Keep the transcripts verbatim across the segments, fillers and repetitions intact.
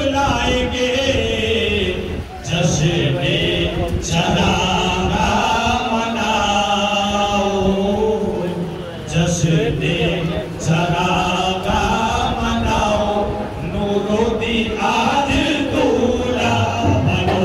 बुलाएंगे जश्न चरागा मनाओ, जश्न चरागा मनाओ, नूरों आज दूल्हा बनो।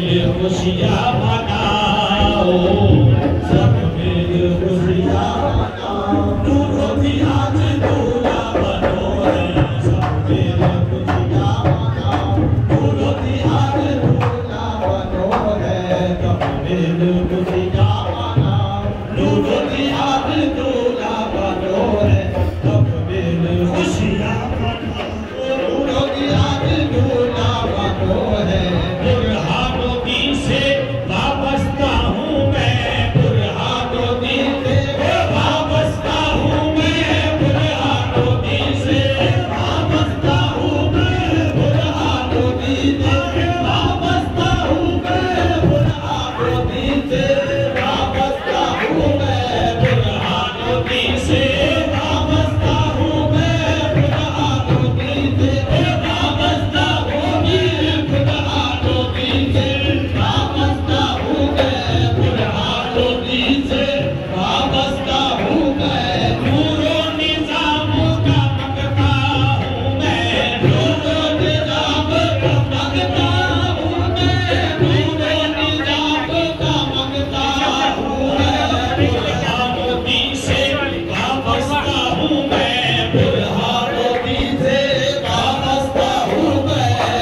मिल खुशियाँ मनाओ, सब मिल खुशियाँ मनाओ, नूरों की आज दूल्हा बनो है, सब मिल खुशियाँ मनाओ, नूरों की आज दूल्हा बनो है, सब मिल खुशियाँ मनाओ, नूरों की आज दूल्हा बनो है, सब मिल खुशियाँ मनाओ, नूरों की आज दूल्हा बनो है। बुरहानुद्दीन से वाबस्ता हूँ मैं, बुरहानुद्दीन से वाबस्ता हूँ मैं, बुरहानुद्दीन से वाबस्ता हूँ मैं, बुरहानुद्दीन से वाबस्ता हूँ मैं, बुरहानुद्दीन से वाबस्ता हूँ मैं, बुरहानुद्दीन से वाबस्ता हूँ मैं, बुरहानुद्दीन से वाबस्ता हूँ मैं, बुरहानुद्दीन से वाबस्ता हूँ मैं, बुरहानुद्दीन से वाबस्ता हूँ मैं, नूरो निज़ाम का मंगता हूँ मैं, नूरो निज़ाम का मंगता हूँ मैं, नूरो निज़ाम का मंगता हूँ मैं, बुरहानुद्दीन से वाबस्ता हूँ मैं, बुरहानुद्दीन से वाबस्ता हूँ मैं,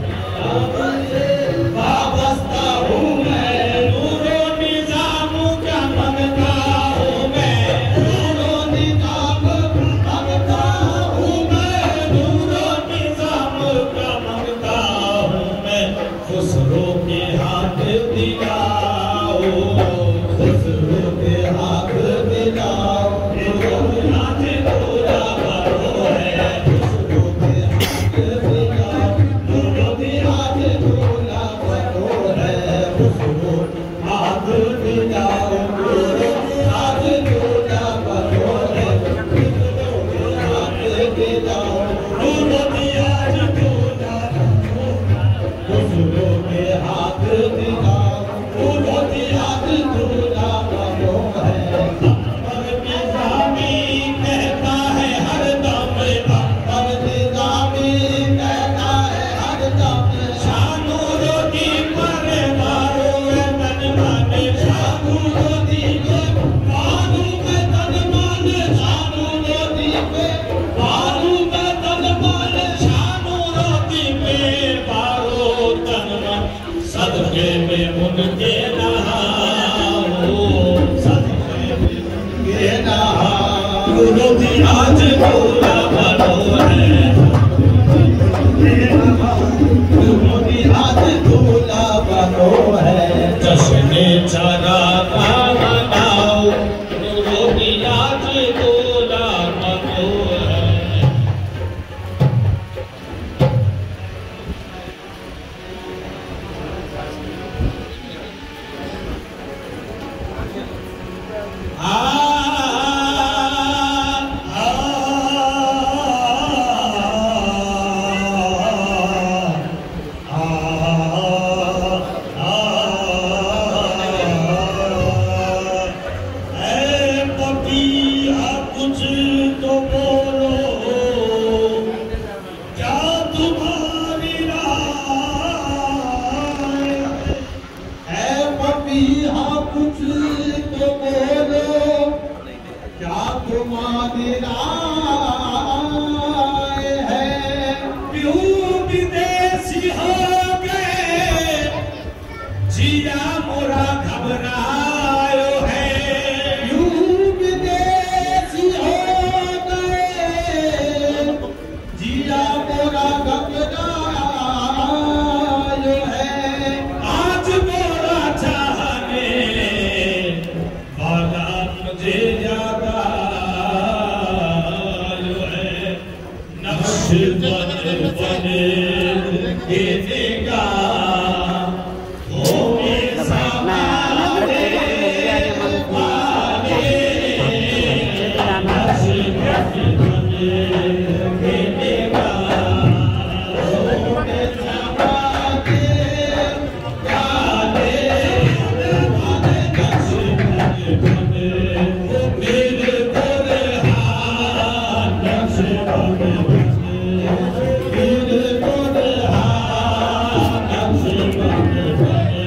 वाबस्ता हूँ मैं, नूरो निज़ाम का मंगता हूँ मैं, नूरो निज़ाम का मंगता हूँ मैं, नूरो निज़ाम का मंगता हूँ मैं, खुसरो के हाथ दिलाओ, खुसरो के हाथ दिलाओ, नूरों के हाथ दूल्हा बनो है, खुसरो के हाथ दिलाओ, नूरों के हाथ दूल्हा बनो है, खुसरो हाथ दिलाओ, नूरों के हाथ दूल्हा बनो है, खुसरो के हाथ दिलाओ, नूरों के हाथ दूल्हा बनो है, खुसरो के हाथ दिलाओ, नूरों के हाथ दूल्हा बनो है। अकबर निज़ामी कहता है हरदम, अकबर निज़ामी कहता है हरदम, शानो रोटी पर मारो है तन मन, शानो रोटी पे मारू मैं तन मन, शानो रोटी पे मारू मैं तन मन, शानो रोटी पे मारो तन मन, सदके में उनके नहाओ, सदके में उनके नहाओ, नूरों की आज दूल्हा बनो है, नूरों की आज दूल्हा बनो है, जश्न चरागा मनाओ, नूरों की आज दूल्हा बनो है। आ आ ऐ पपीहा कुछ तो बोलो, क्या तुम्हारी राय है? ऐ पपीहा कुछ तो बोलो, क्या तुम्हारी राय है? क्यों विदेशी हो गए, जिया मोरा घबरायो है, क्यों विदेशी हो गए, जिया मोरा घबरायो है, आज मोरा चाहने वाला मुझे ज्यादा आयो है, नक्श बने बने देगा हो मेरा मारे वाले, नक्श बने बने देगा हो मेरा मारे वाले, नक्श बने बने मेरे बुरहान, नक्श बने बने मेरे बुरहान, नक्श बने बने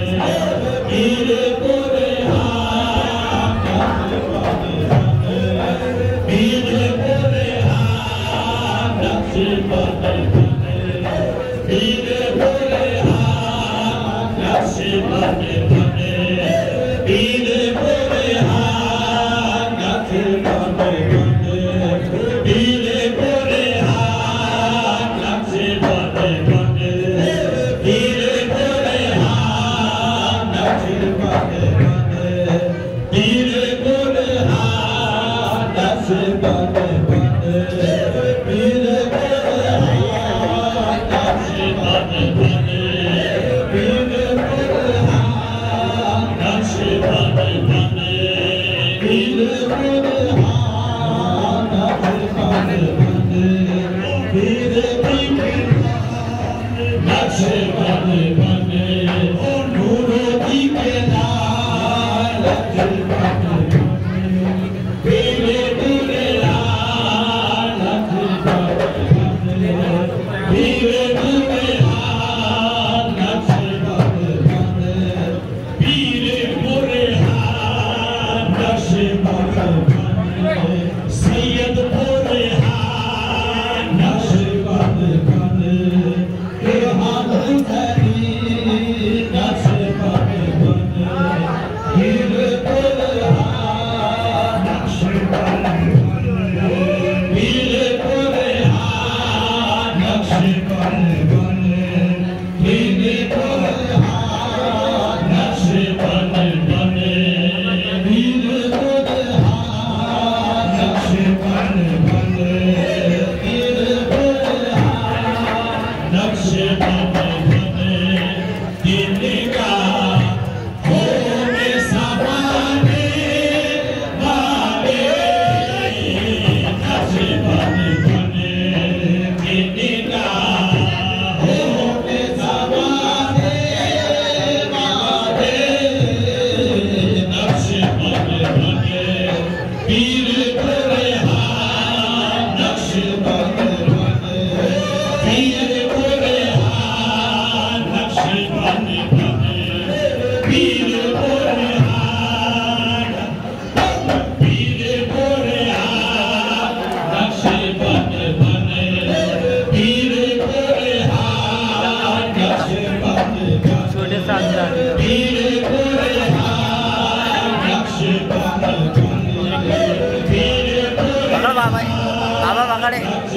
बाबा पकड़े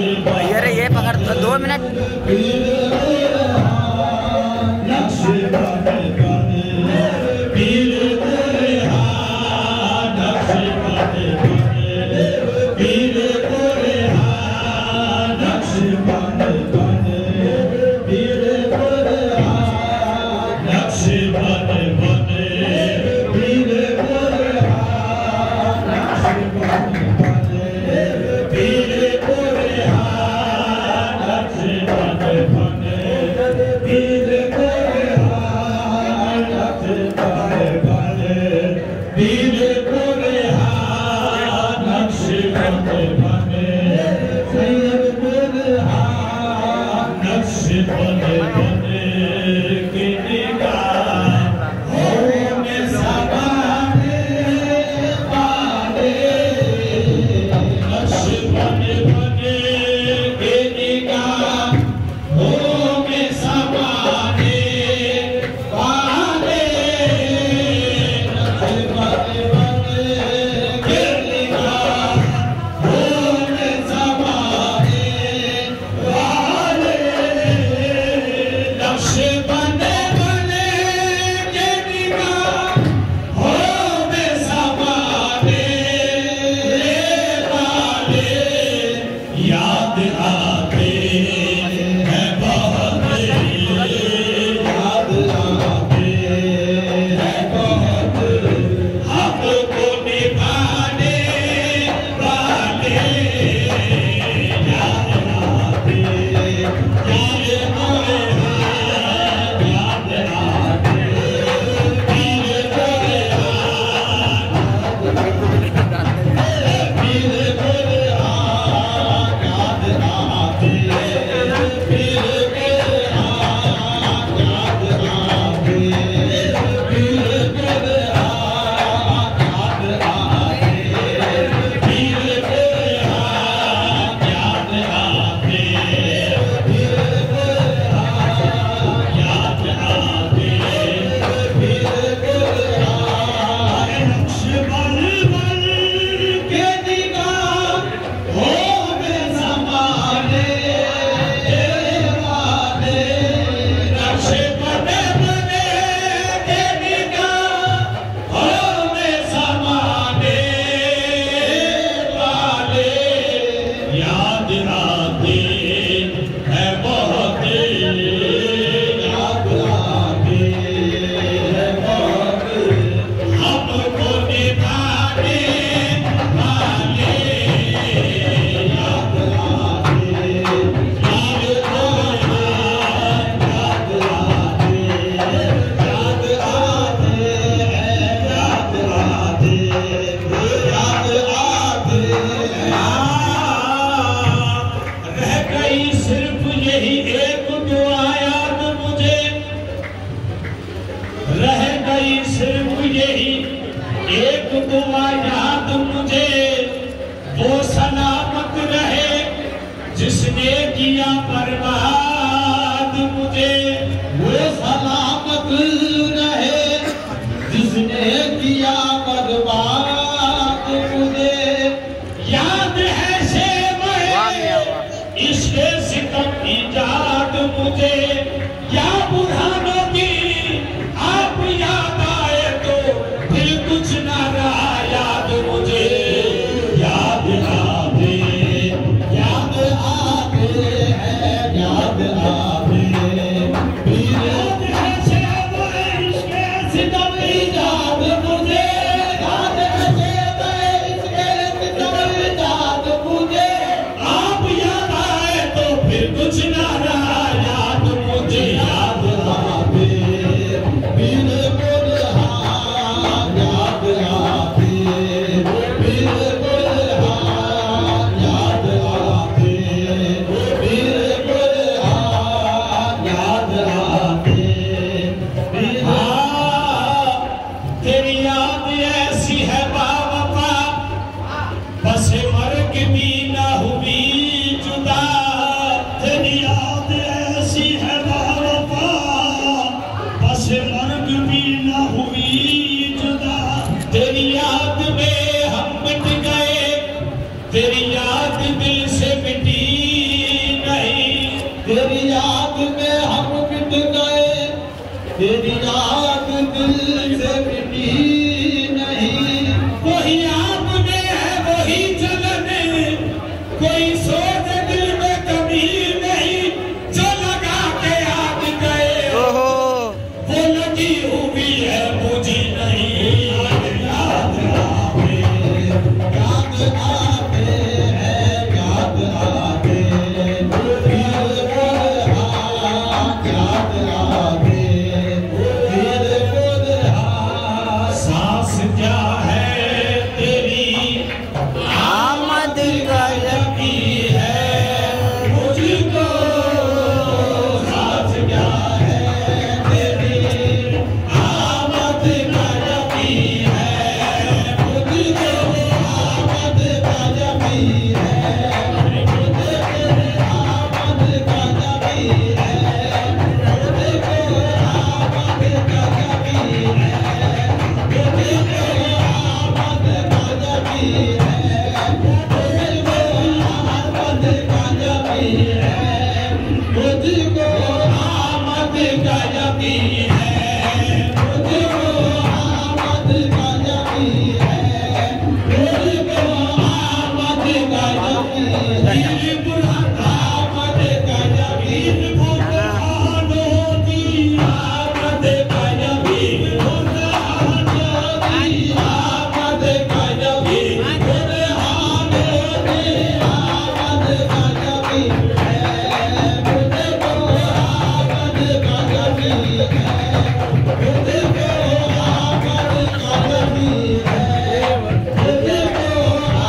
ये रे ये पकड़ दो मिनट Bane को याद मुझे वो सलामत रहे जिसने किया बर्बाद मुझे, वो सलामत रहे जिसने किया बर्बाद मुझे। याद है शेर इसके सितम की याद मुझे, या बुढ़ानों की आप याद आए तो दिल कुछ ना रहा याद मुझे। याद आते याद आते हैं याद आते याद है शेर इसके सितम की याद मुझे, याद है शेर इसके सितम की याद मुझे। आप याद आए तो फिर कुछ ना रहा याद मुझे। याद आते बिल्कुल हाँ याद आते बिल्कुल हाँ याद आते बिल्कुल हाँ याद आते। हाँ तेरी याद ऐसी है बावफा बस मर्ग भी ना हुई जुदा। तेरी याद ऐसी है बावफा बस मर्ग भी ना हुई जुदा। तेरी याद में हम मिट गए, तेरी याद दिल से मिटी नहीं। तेरी याद में हम मिट गए, तेरी याद दिल से मिटी नहीं। वही आप में है वही जलन, कोई सोच दिल में कभी नहीं। जो लगा के आप गए ओहो वो लगी हुई है मुझे नहीं। याद आते याद आते हैं याद आते बिल्कुल हाँ याद आते बिल्कुल हाँ। सांस क्या है तेरी आमद का यकीन है मुझको। सांस क्या है तेरी आमद का यकीन है मुझको। आमद का यकीन है मुझे तेरे आमद का यकीन है मुझको। आमद का यकीन है मुझको। आमद का यकीन है मुझको। आमद का यकीन है मुझको। आमद का यकीन है मुझको। आमद का यकीन है मुझको। आमद का यकीन बुढ़ाता आमद का यकीन बुढ़ानों की। आमद का यकीन बुढ़ानों की। आमद का यकीन बुढ़ानों की। आमद का यकीन है मुझको। आमद का यकीन है मुझको। आमद का यकीन है मुझको।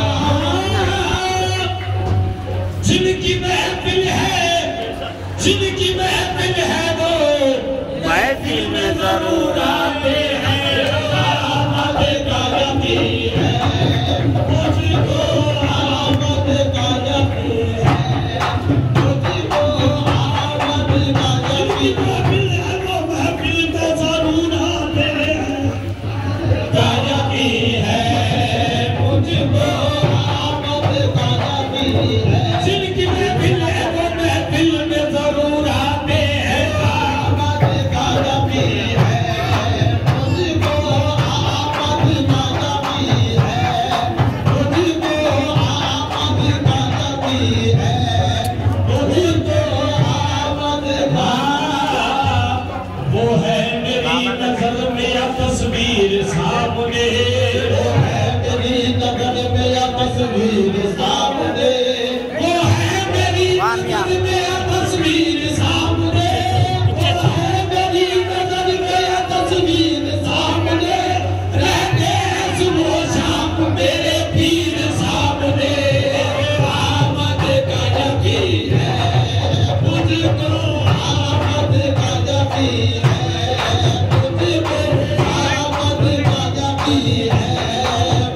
जिनकी महफिल है जिनकी महफिल है वो महफिल में जरूर आते हैं। आमद का यकीन है मुझको। आमद का यकीन है मुझको। आमद का यकीन है वो महफिल में जरूर आते हैं। का यकीन है मुझको। आमद का यकीन है जिनकी महफिल है वो महफिल में जरूर आते हैं। आमद का यकीन है मुझको। आमद का यकीन है मुझको। आमद का यकीन है मुझको। आमद का वो है मेरी नजर में या तस्वीर सामने। वो है मेरी नजर में या तस्वीर सामने। वो है मेरी नजर में या तस्वीर सामने। वो है मेरी नजर में या तस्वीर सामने। रहते हैं सुबह शाम मेरे पीर सामने। आमद का यकीन है मुझको। आमद का यकीन है मुझको। आमद का यकीन है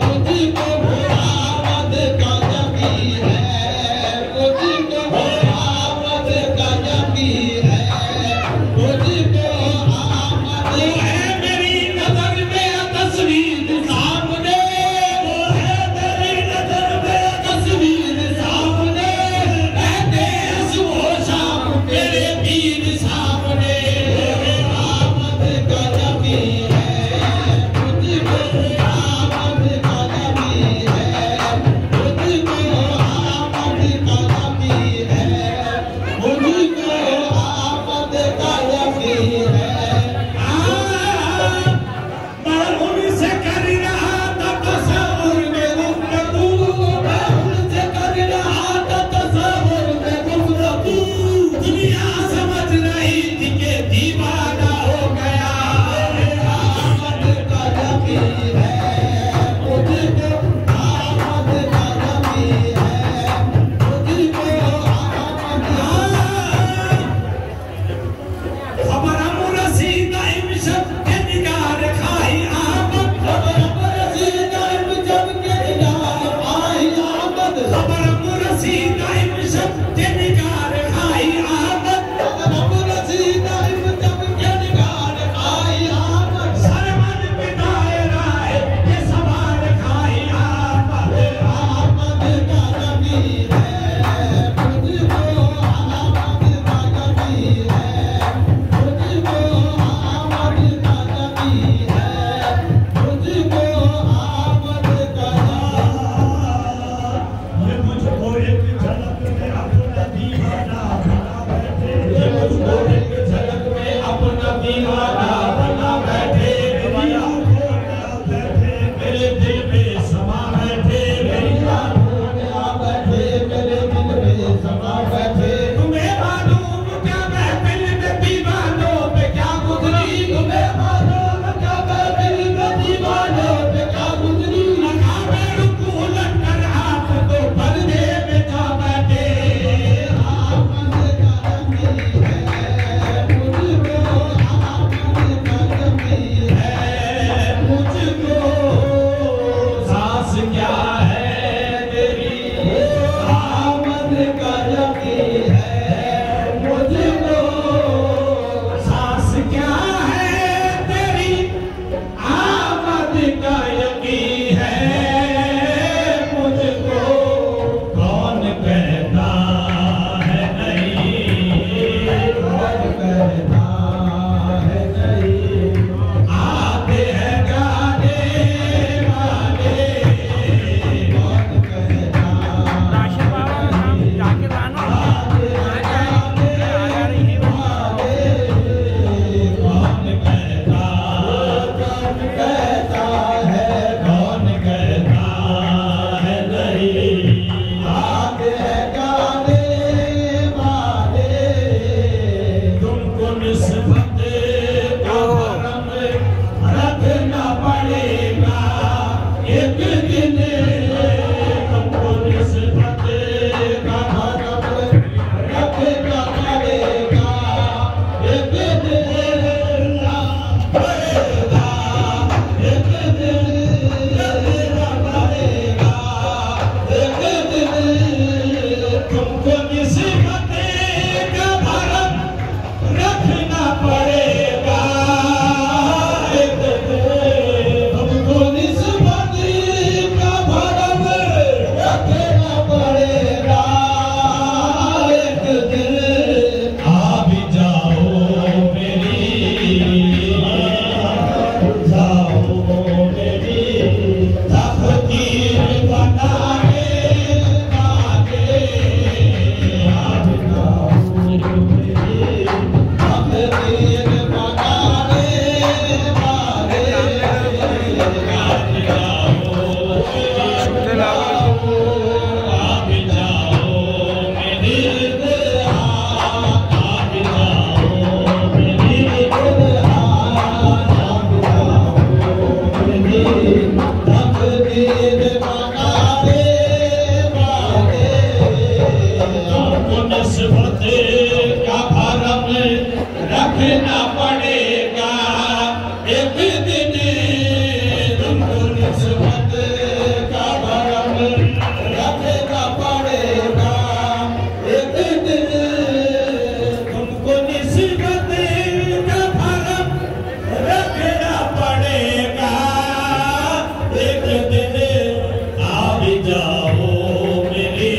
रखना पड़ेगा एक दिन तुमको निस्बत का भरम रखना पड़ेगा एक दिन तुमको निस्बत का भरम रखना पड़ेगा एक दिन आप जाओ मेरी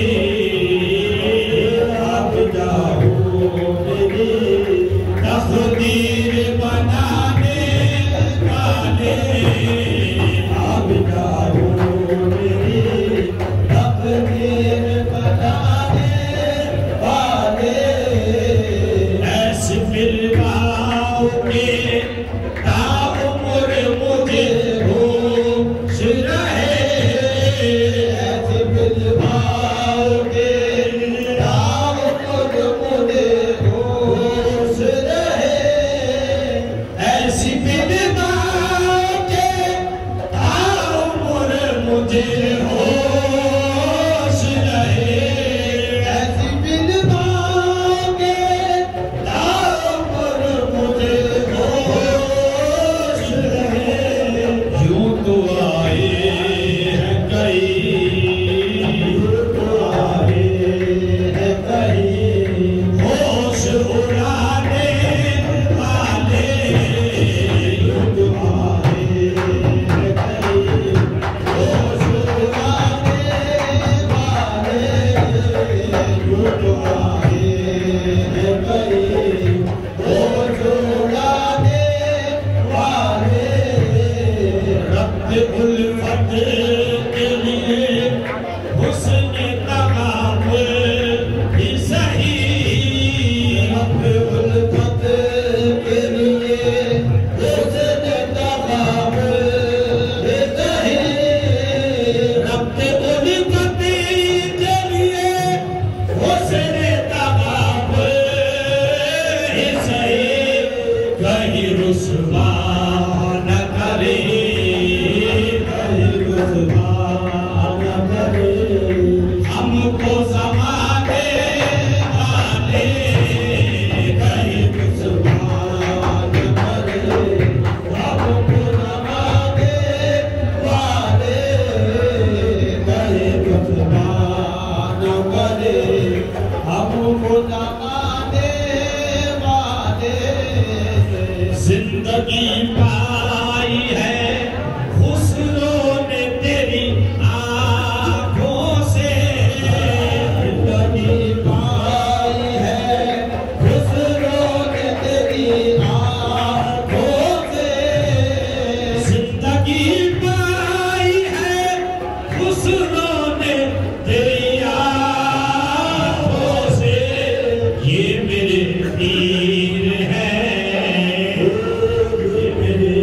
आप जाओ मेरी तकदीर बनाने वाले आप जाओ मेरी तकदीर बनाने वाले ऐसे मिलवाओगे ताउम्र मुझे होश रहे ऐसे मिलवाओगे ताउम्र मुझे होश रहे ऐसी मिलवाओगे ताउम्र मुझे होश रहे ऐसी मिलवाओगे ताउम्र मुझे होश रहे यूं तो आए हैं कई यूं तो आए हैं कई होश उड़ाने वाले यूं तो आए हैं कई होश उड़ाने वाले यूं तो आए हैं कई होश उड़ाने वाले रब्त उल्फत के लिए हुस्न तमाम ही सही रब्त उल्फत के लिए हुस्न तमाम ही सही रब्त उल्फत के लिए हुस्न तमाम ही सही कहीं रुसवा न करे कहीं रुसवा न करे हमको ज़माने वाले कहीं रुसवा न करे हमको ज़माने वाले कहीं रुसवा न करे हमको ज़माने वाले जिंदगी पाई है खुसरो ने तेरी आँखों से जिंदगी पाई है खुसरो ने तेरी आँखों से जिंदगी पाई है खुसरो ने तेरी आँखों से ये मेरे तीर है ये मेरे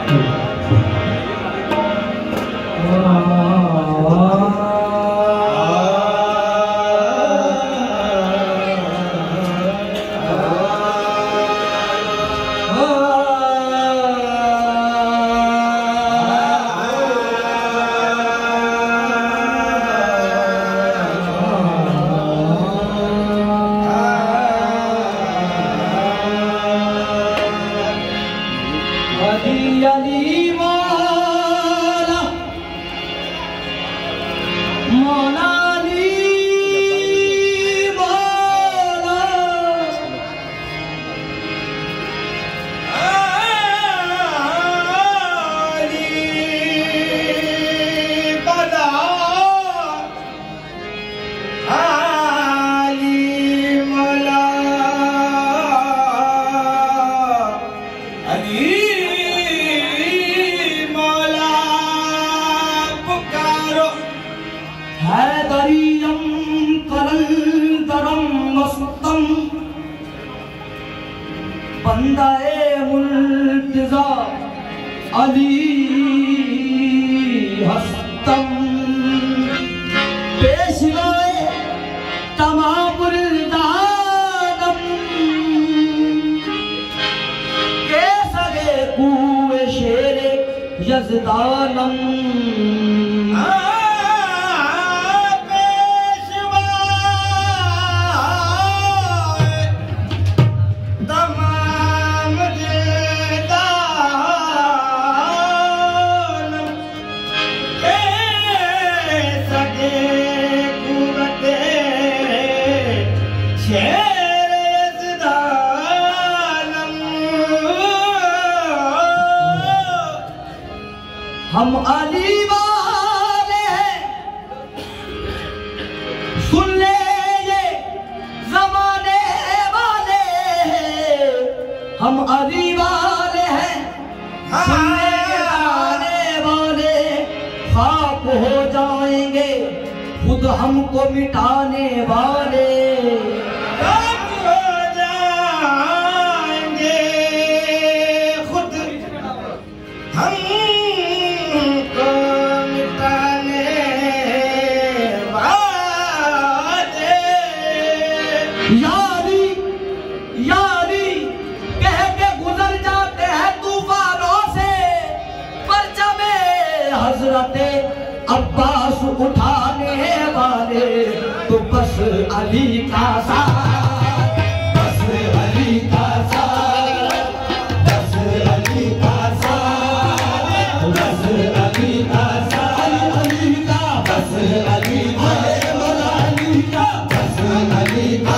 बंदाए मुल्तजा अली हस्तम पेशवाए तमामुल दानम के सगे कुए शेरे यज़दानम हम अली वाले हैं, सुन ले ये जमाने वाले हैं। हम अली वाले हैं, सुन ले ये जमाने वाले। खाक हो जाएंगे खुद हमको मिटाने वाले। यारी यारी कह के गुजर जाते हैं तूफानों से, परचमे हजरते अब्बास उठाने वाले। तो बस अली का साथ, बस अली का साथ, बस अली का साथ, बस अली का साथ, अली का बस अली का बोला अली का बस अली का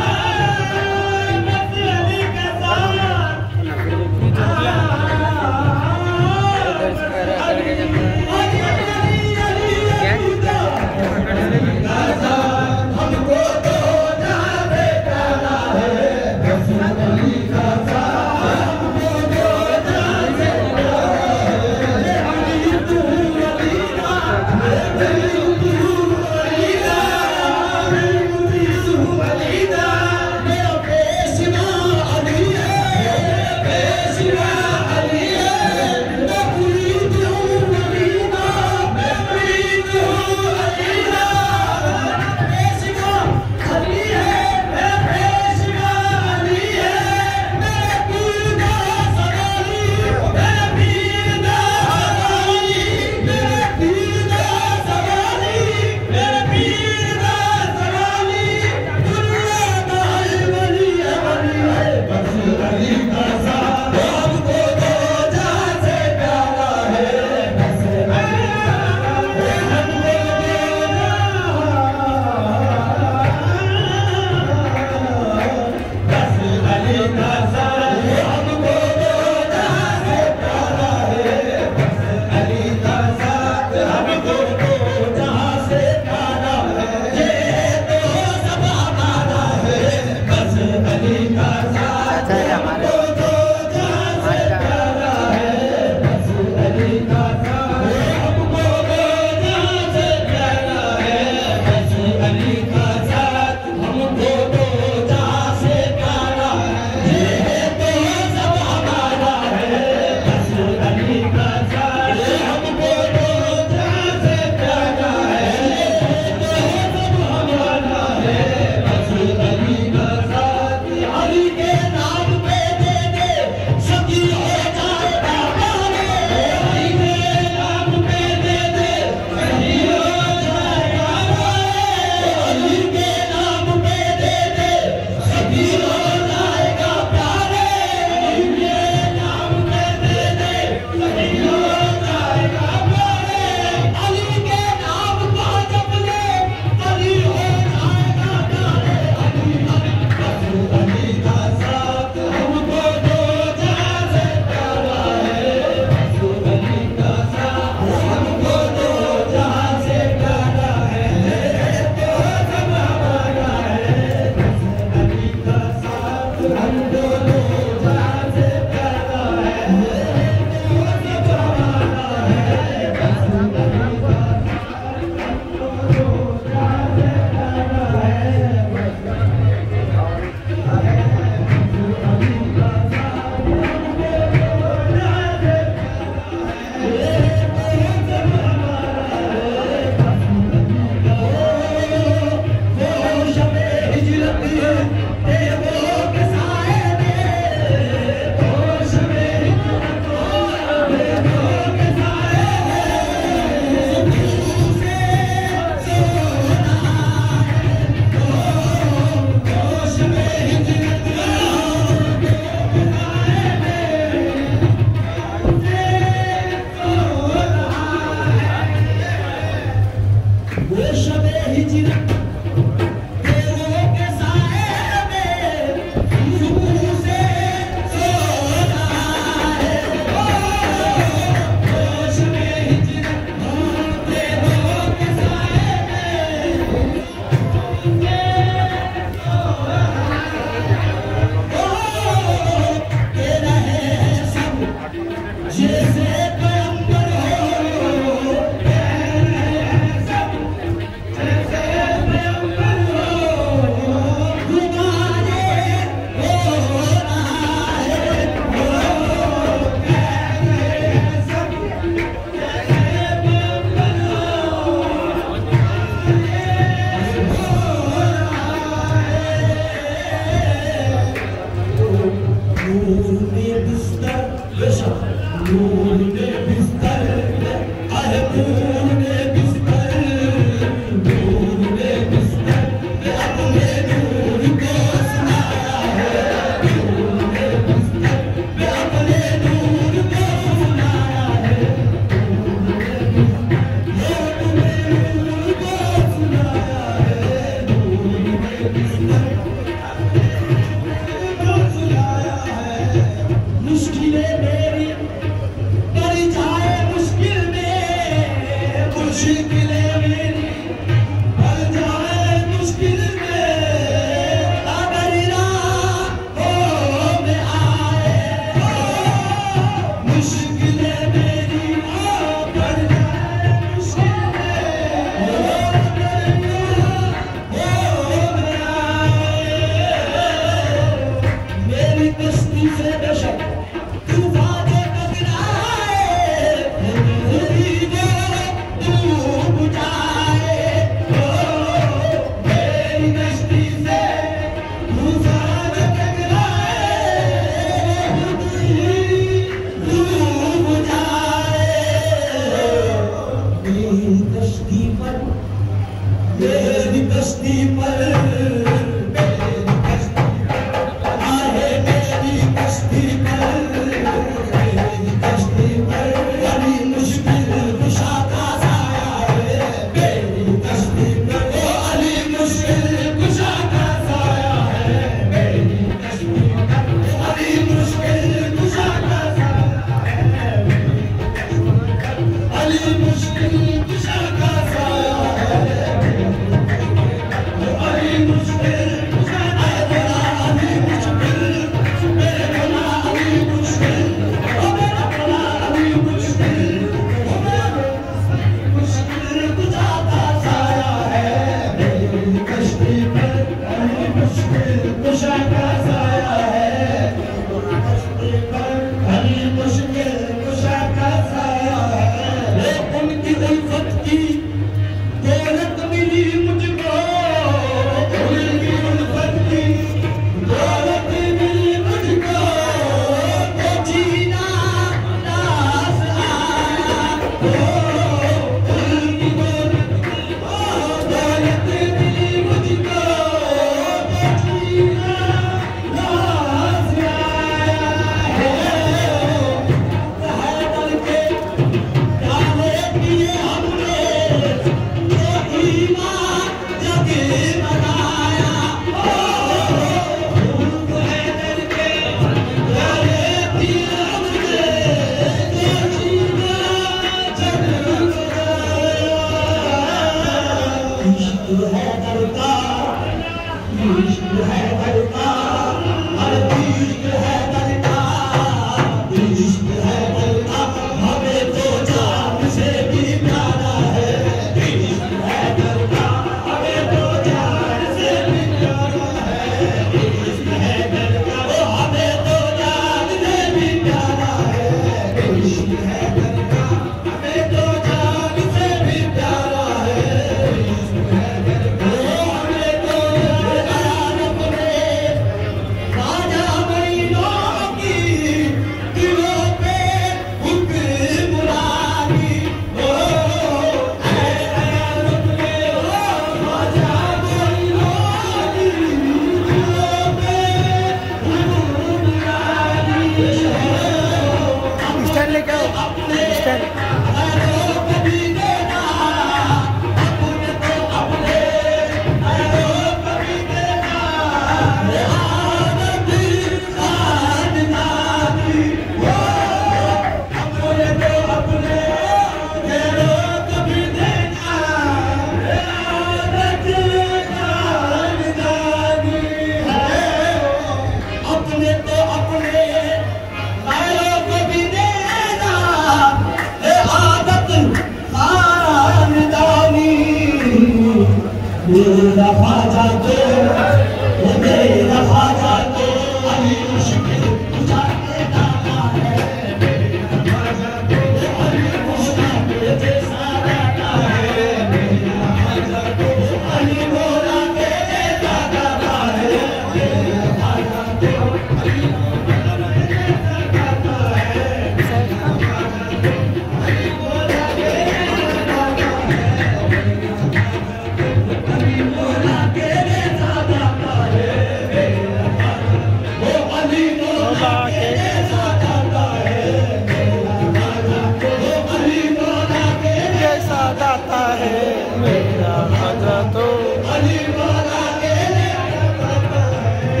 दाता है मेरा खाजा तो अली मौला के दाता है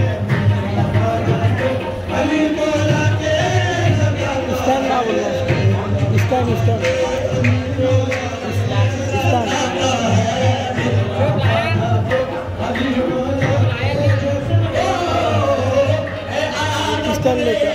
अली मौला के स्टैंड ना बोलना स्टैंड स्टैंड स्टैंड लेकर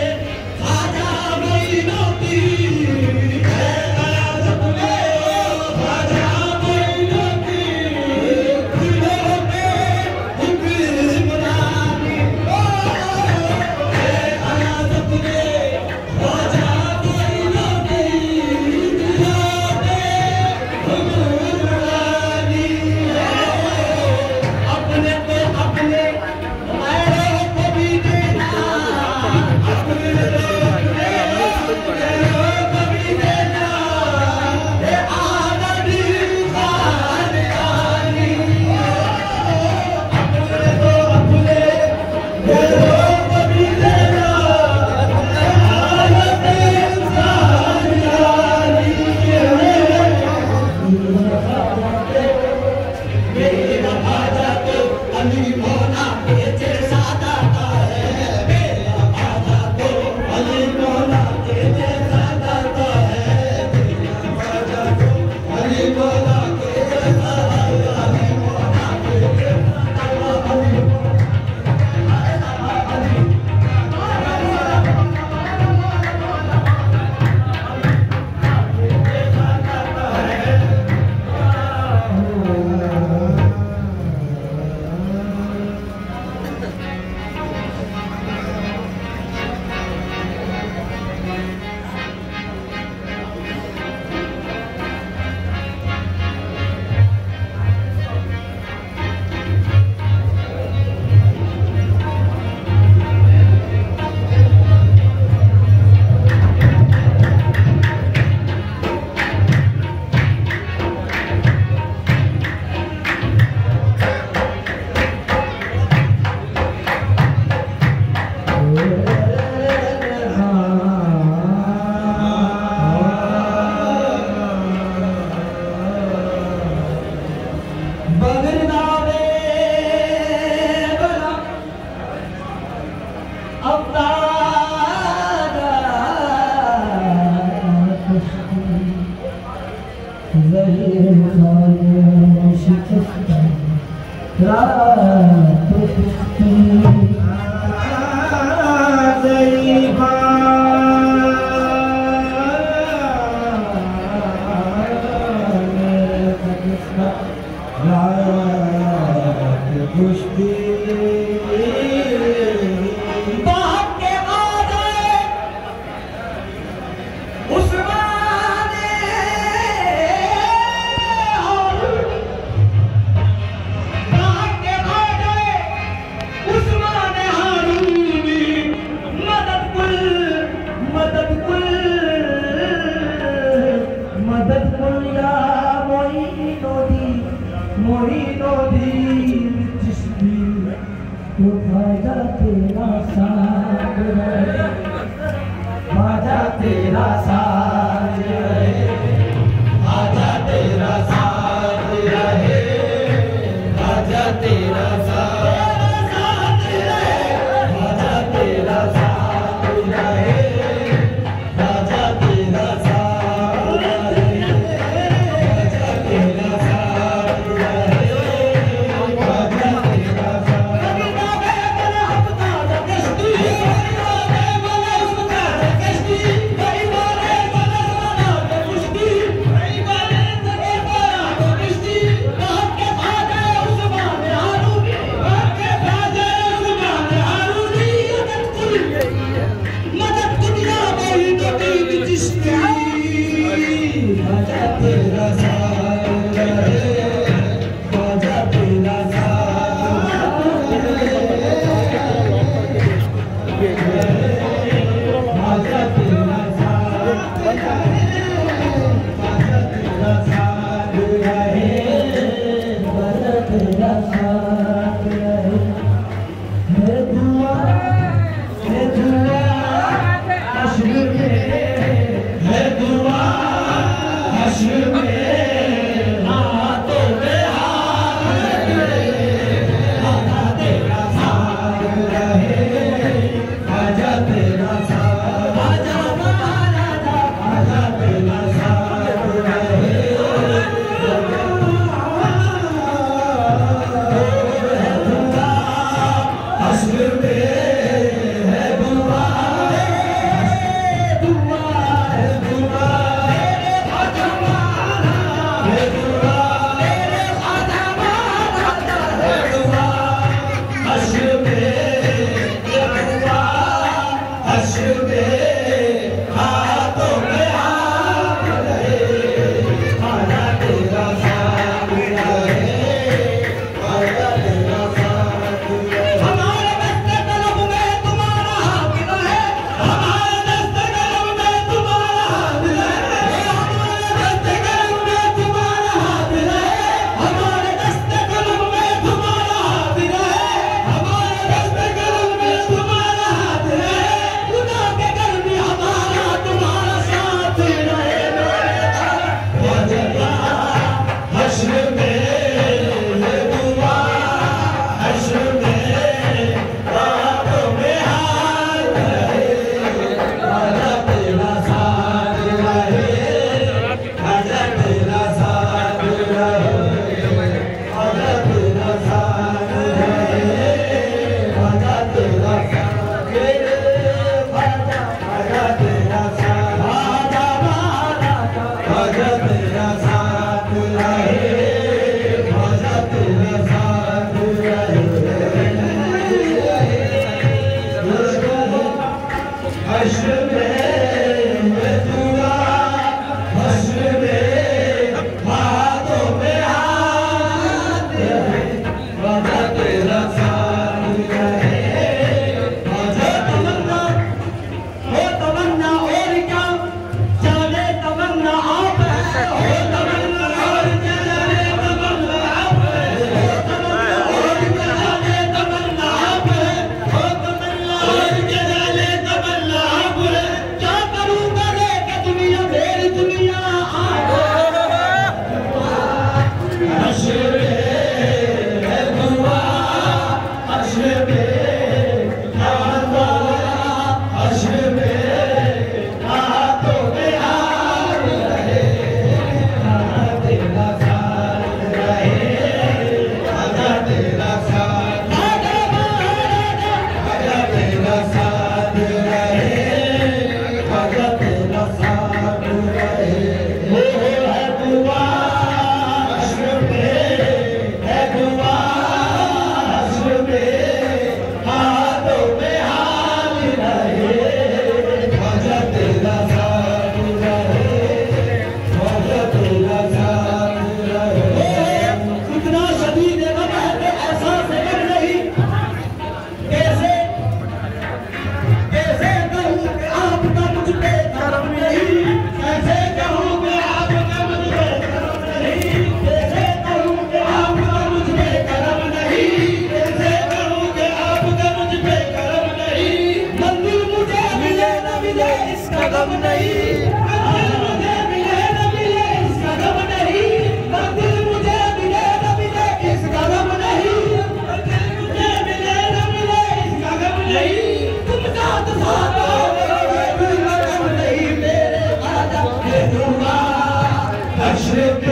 हश्र में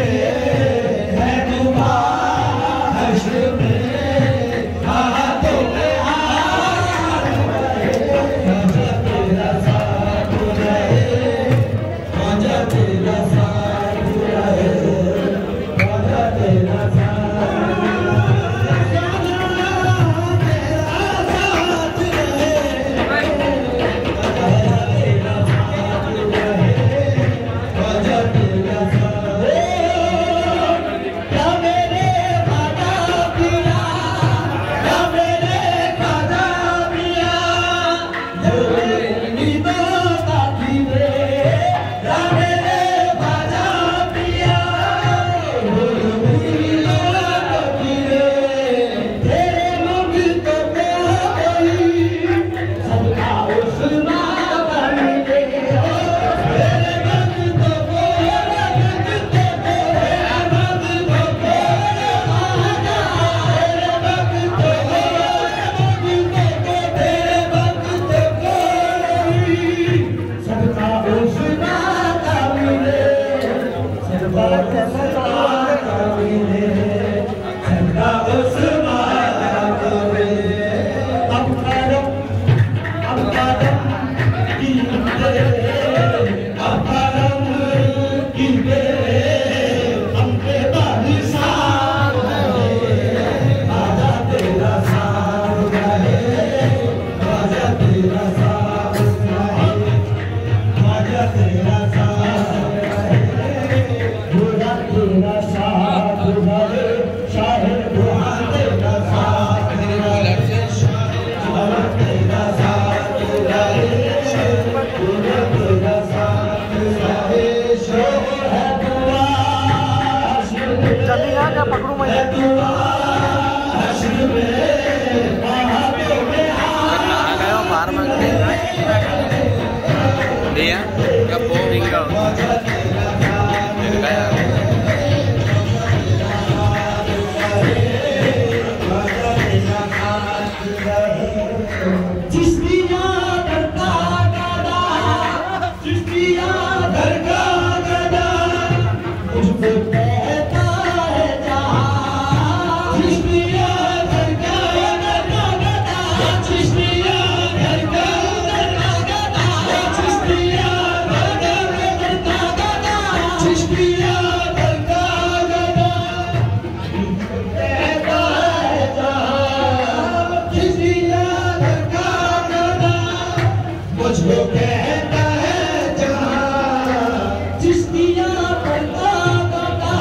पकड़ू मैं बाहर में दिया क्या कहता है जहाँ चिश्तिया पढ़ता गदा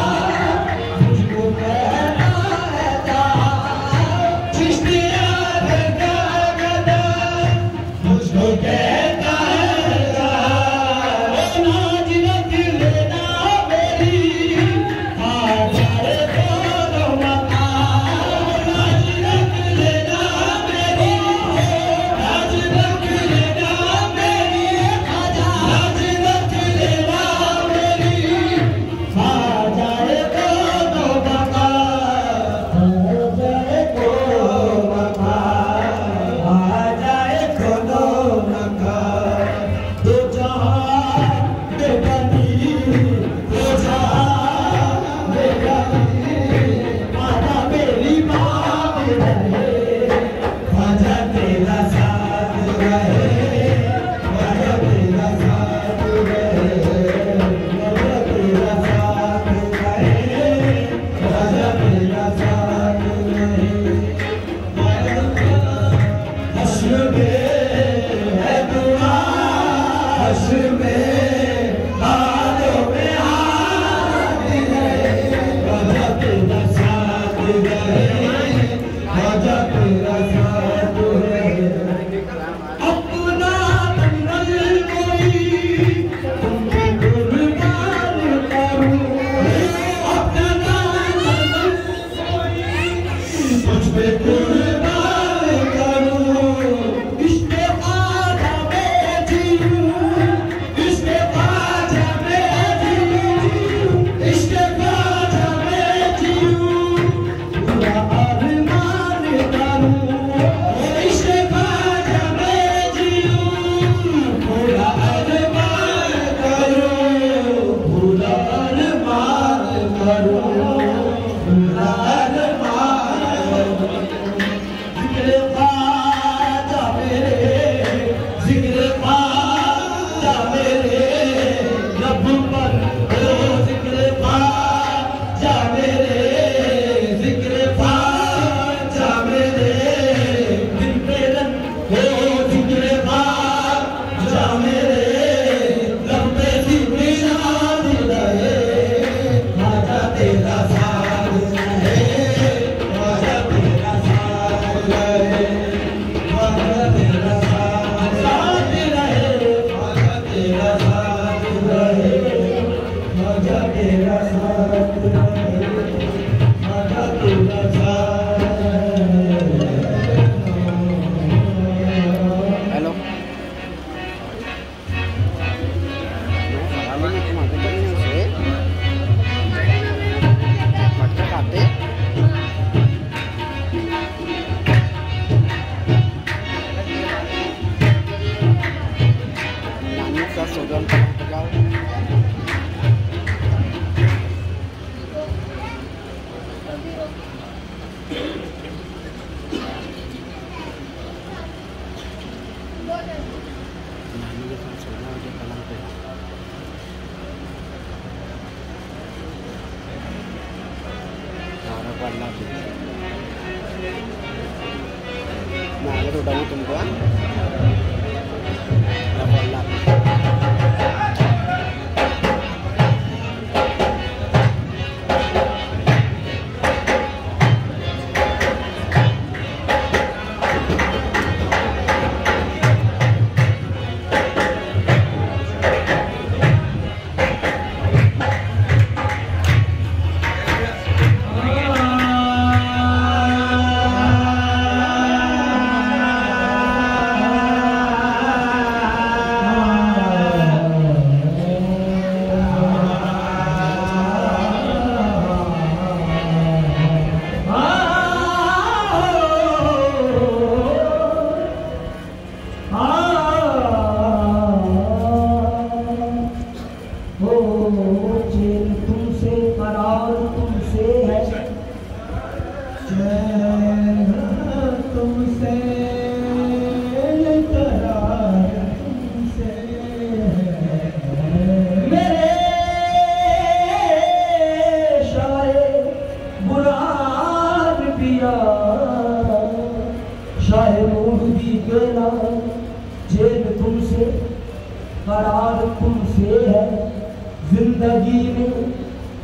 जिंदगी में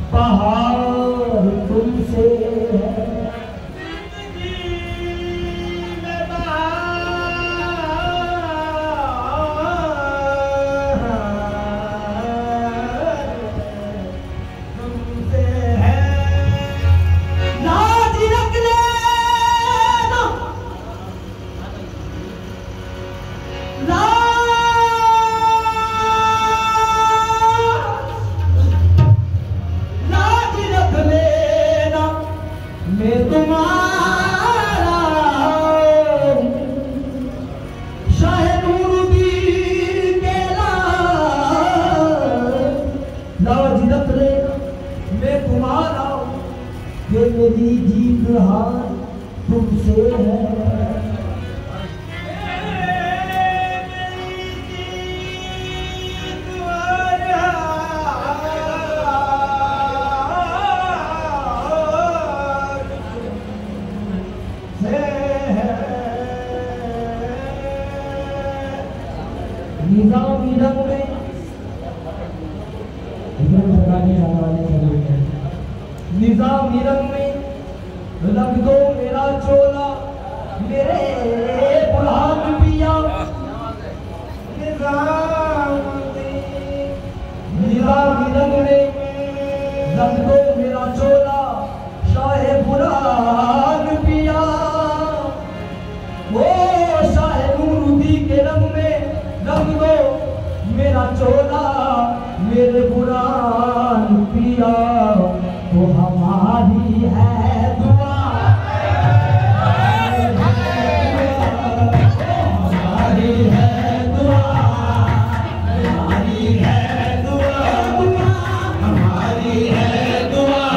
बहार तुमसे है। मेरी जीत हार तुमसे है। निजामी रंग में निजामी रंग में रंग दो मेरा चोला मेरे बुढ़ान पिया। निजामी रंग में रंग दो मेरा चोला शाहे बुढ़ान पिया। वो शाहे नूरुद्दी के रंग में रंग दो मेरा चोला मेरे बुढ़ान पिया। तो हमारी है दुआ हमारी है दुआ हमारी है दुआ हमारी है दुआ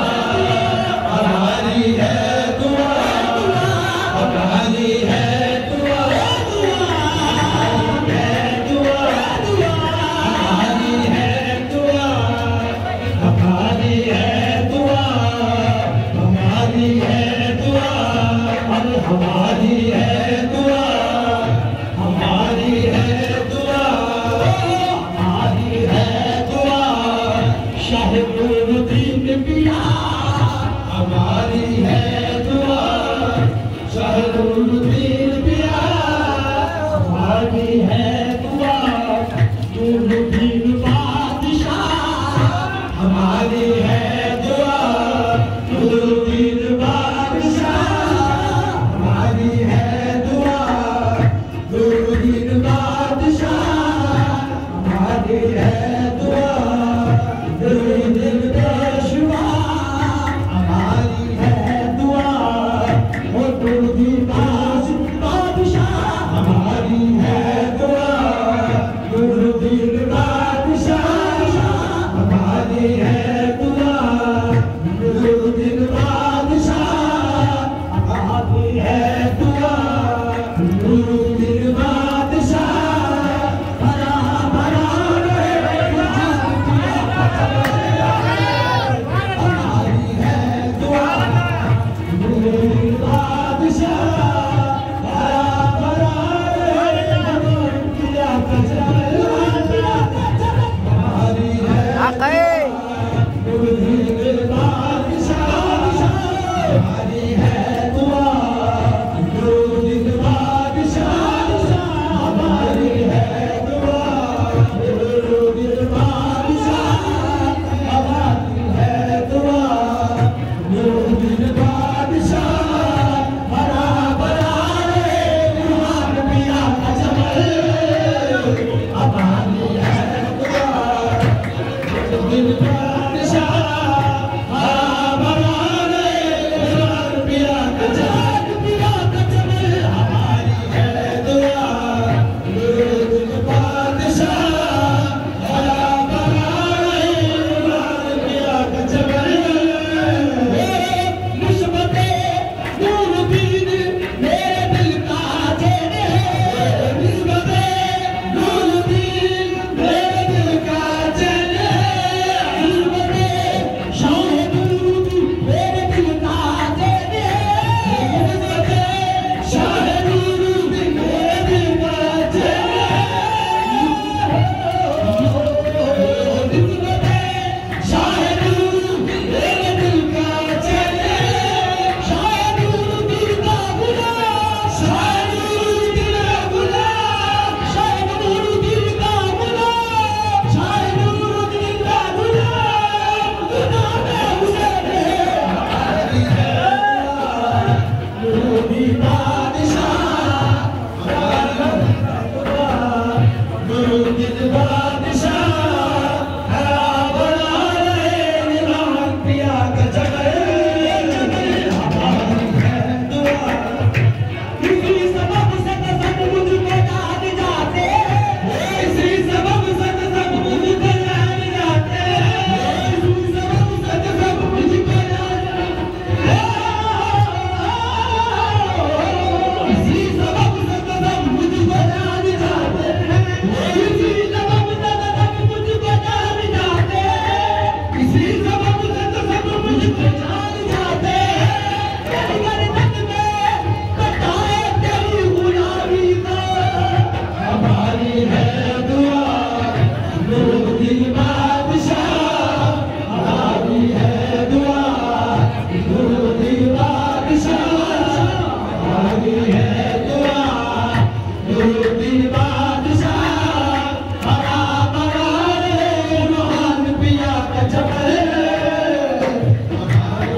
जान जाते हैं तेरी गर्दन में कटाए तेरी गुलामी का हमारी है दुआ नूरी बादशाह हमारी है दुआ नूरी बादशाह हमारी है दुआ नूरी बादशाह हरा बड़ा रे महान पिया का जबल हमारी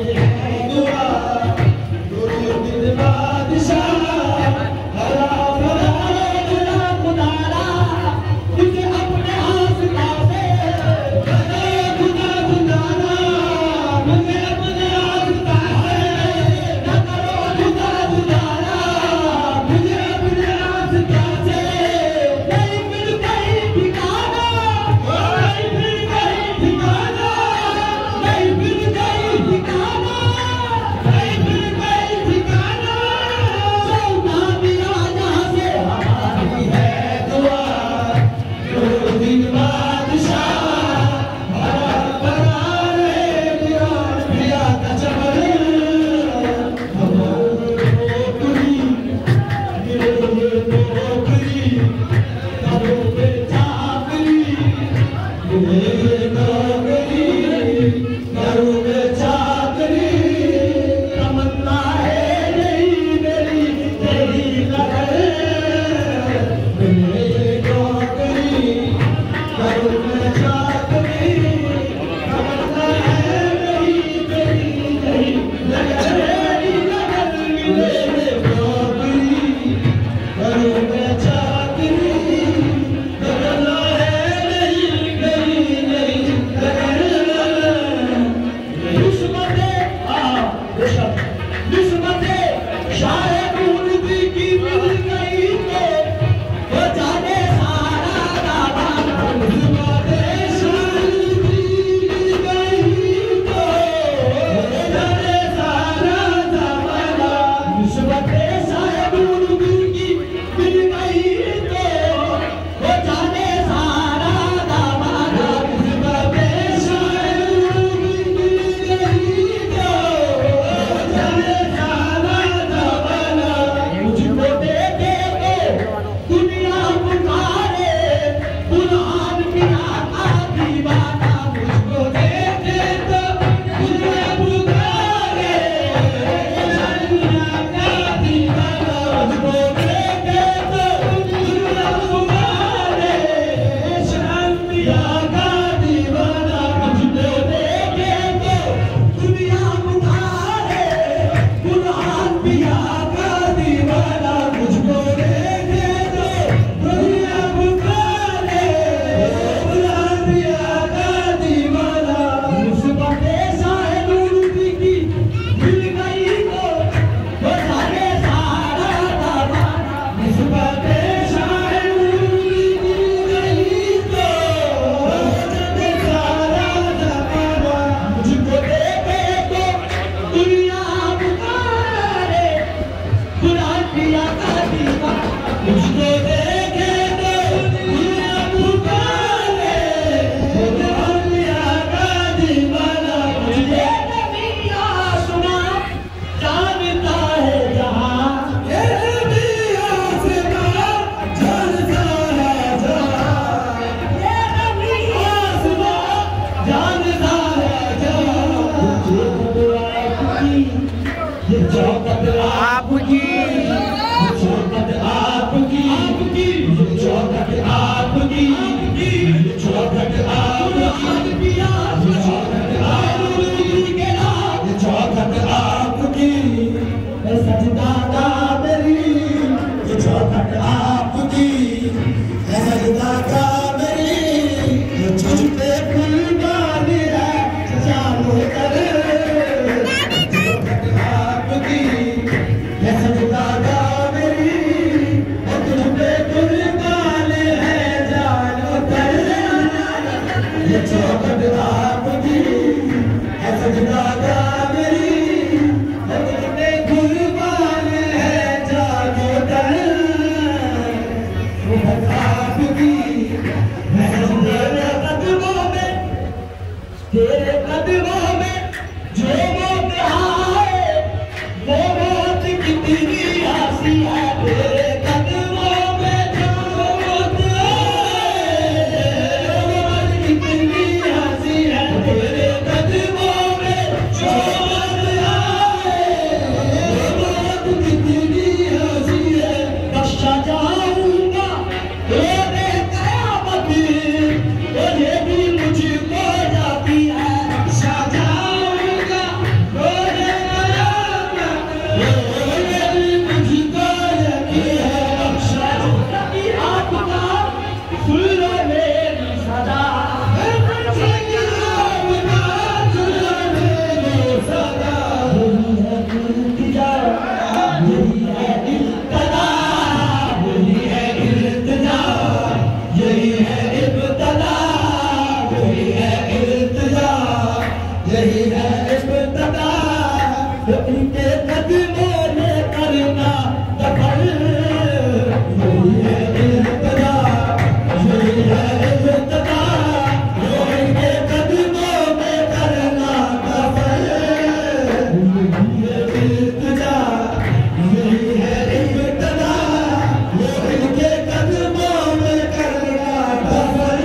इनके कदमों में करना दफन यही है इल्तिजा यही है इल्तिजा इनके कदमों में करना दफन यही है इल्तिजा यही है इल्तिजा इनके कदमों में करना दफन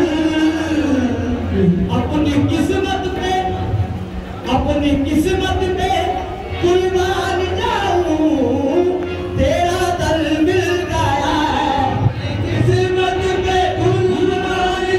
अपनी किस्मत पे अपनी किस्मत पे कुर्बान जाऊं तेरा दर मिल गया किस्मत पे कुर्बान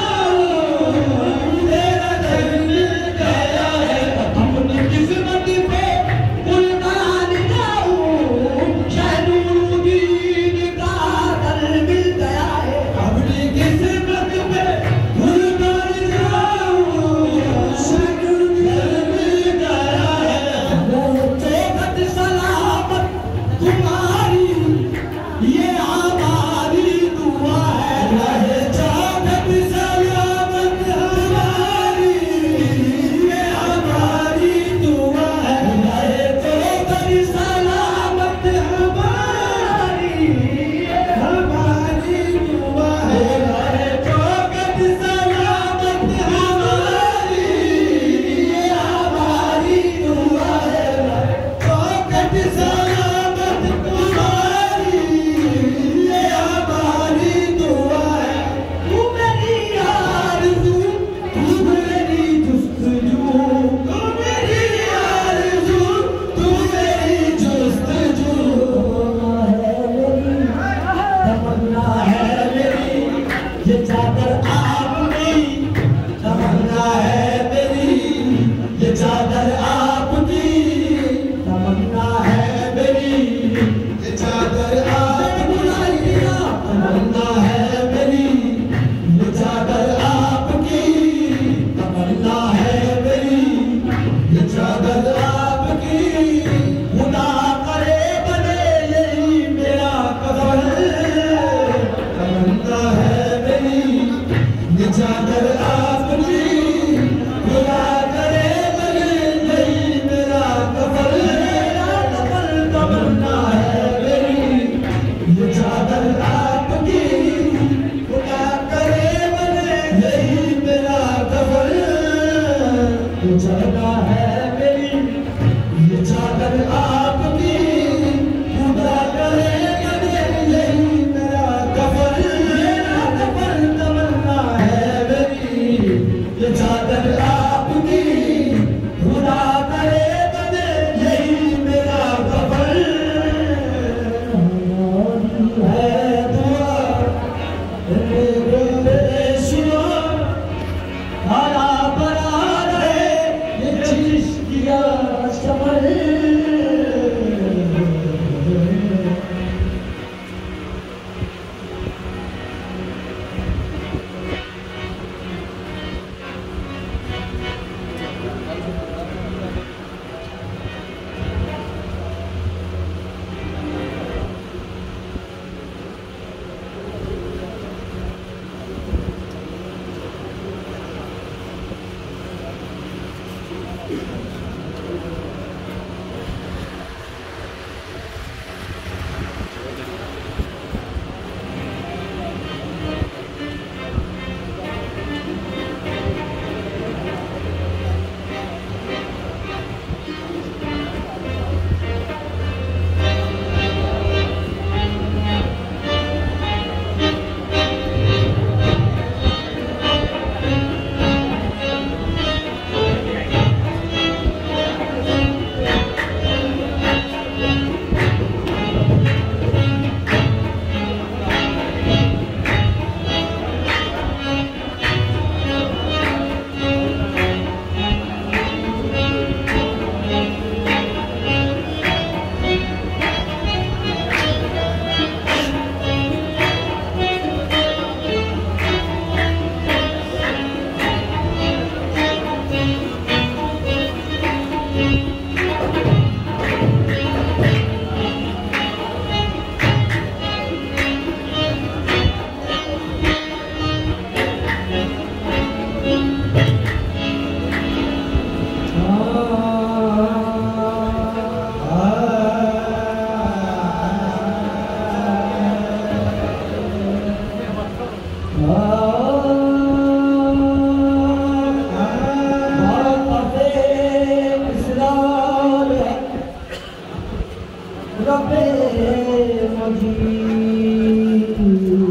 जाऊं तेरा दर मिल गया है अपनी किस्मत पे कुर्बान जाऊं शहनूरुद्दीन का दर मिल गया है अपनी किस्मत पे कुर्बान जाऊं शहनूरुद्दीन मिल गया है चौखट सलामत तुम्हारी ये हमारी दुआ है रहे चौखट सलामत हमारी ये हमारी दुआ है रहे चौखट सलामत हमारी ये हमारी दुआ है रहे चौखट सलामत हमारी ये हमारी दुआ है चौखट सलामत तुम्हारी ये हमारी दुआ है तू मेरी आरज़ू तू मेरी जुस्तजू तू मेरी आरज़ू तू मेरी जुस्तजू है मेरी तमन्ना है मेरी ये चादर आपकी तमन्ना है मेरी ये चादर आपकी तमन्ना है मेरी ये चादर आपकी तमन्ना है मेरी ये चादर आपकी तमन्ना है मेरी ये चादर आपकी खुदा करे बने यही मेरा कदर तमन्ना है मेरी ये चादर आपकी खुदा करे बने यही मेरा कफल कफल तमन्ना है मेरी ये चादर आपकी खुदा करे बने यही मेरा कफल गुजरना है मेरी ये चादर आपकी खुदा करे बने यही मेरा कफल मेरा कफल तमन्ना है मेरी ये चादर आपकी खुदा करे बने यही मेरा कफल है दुआ मेरे सुनो हरा भरा रहे ये चिश्तिया समर रबे मजीद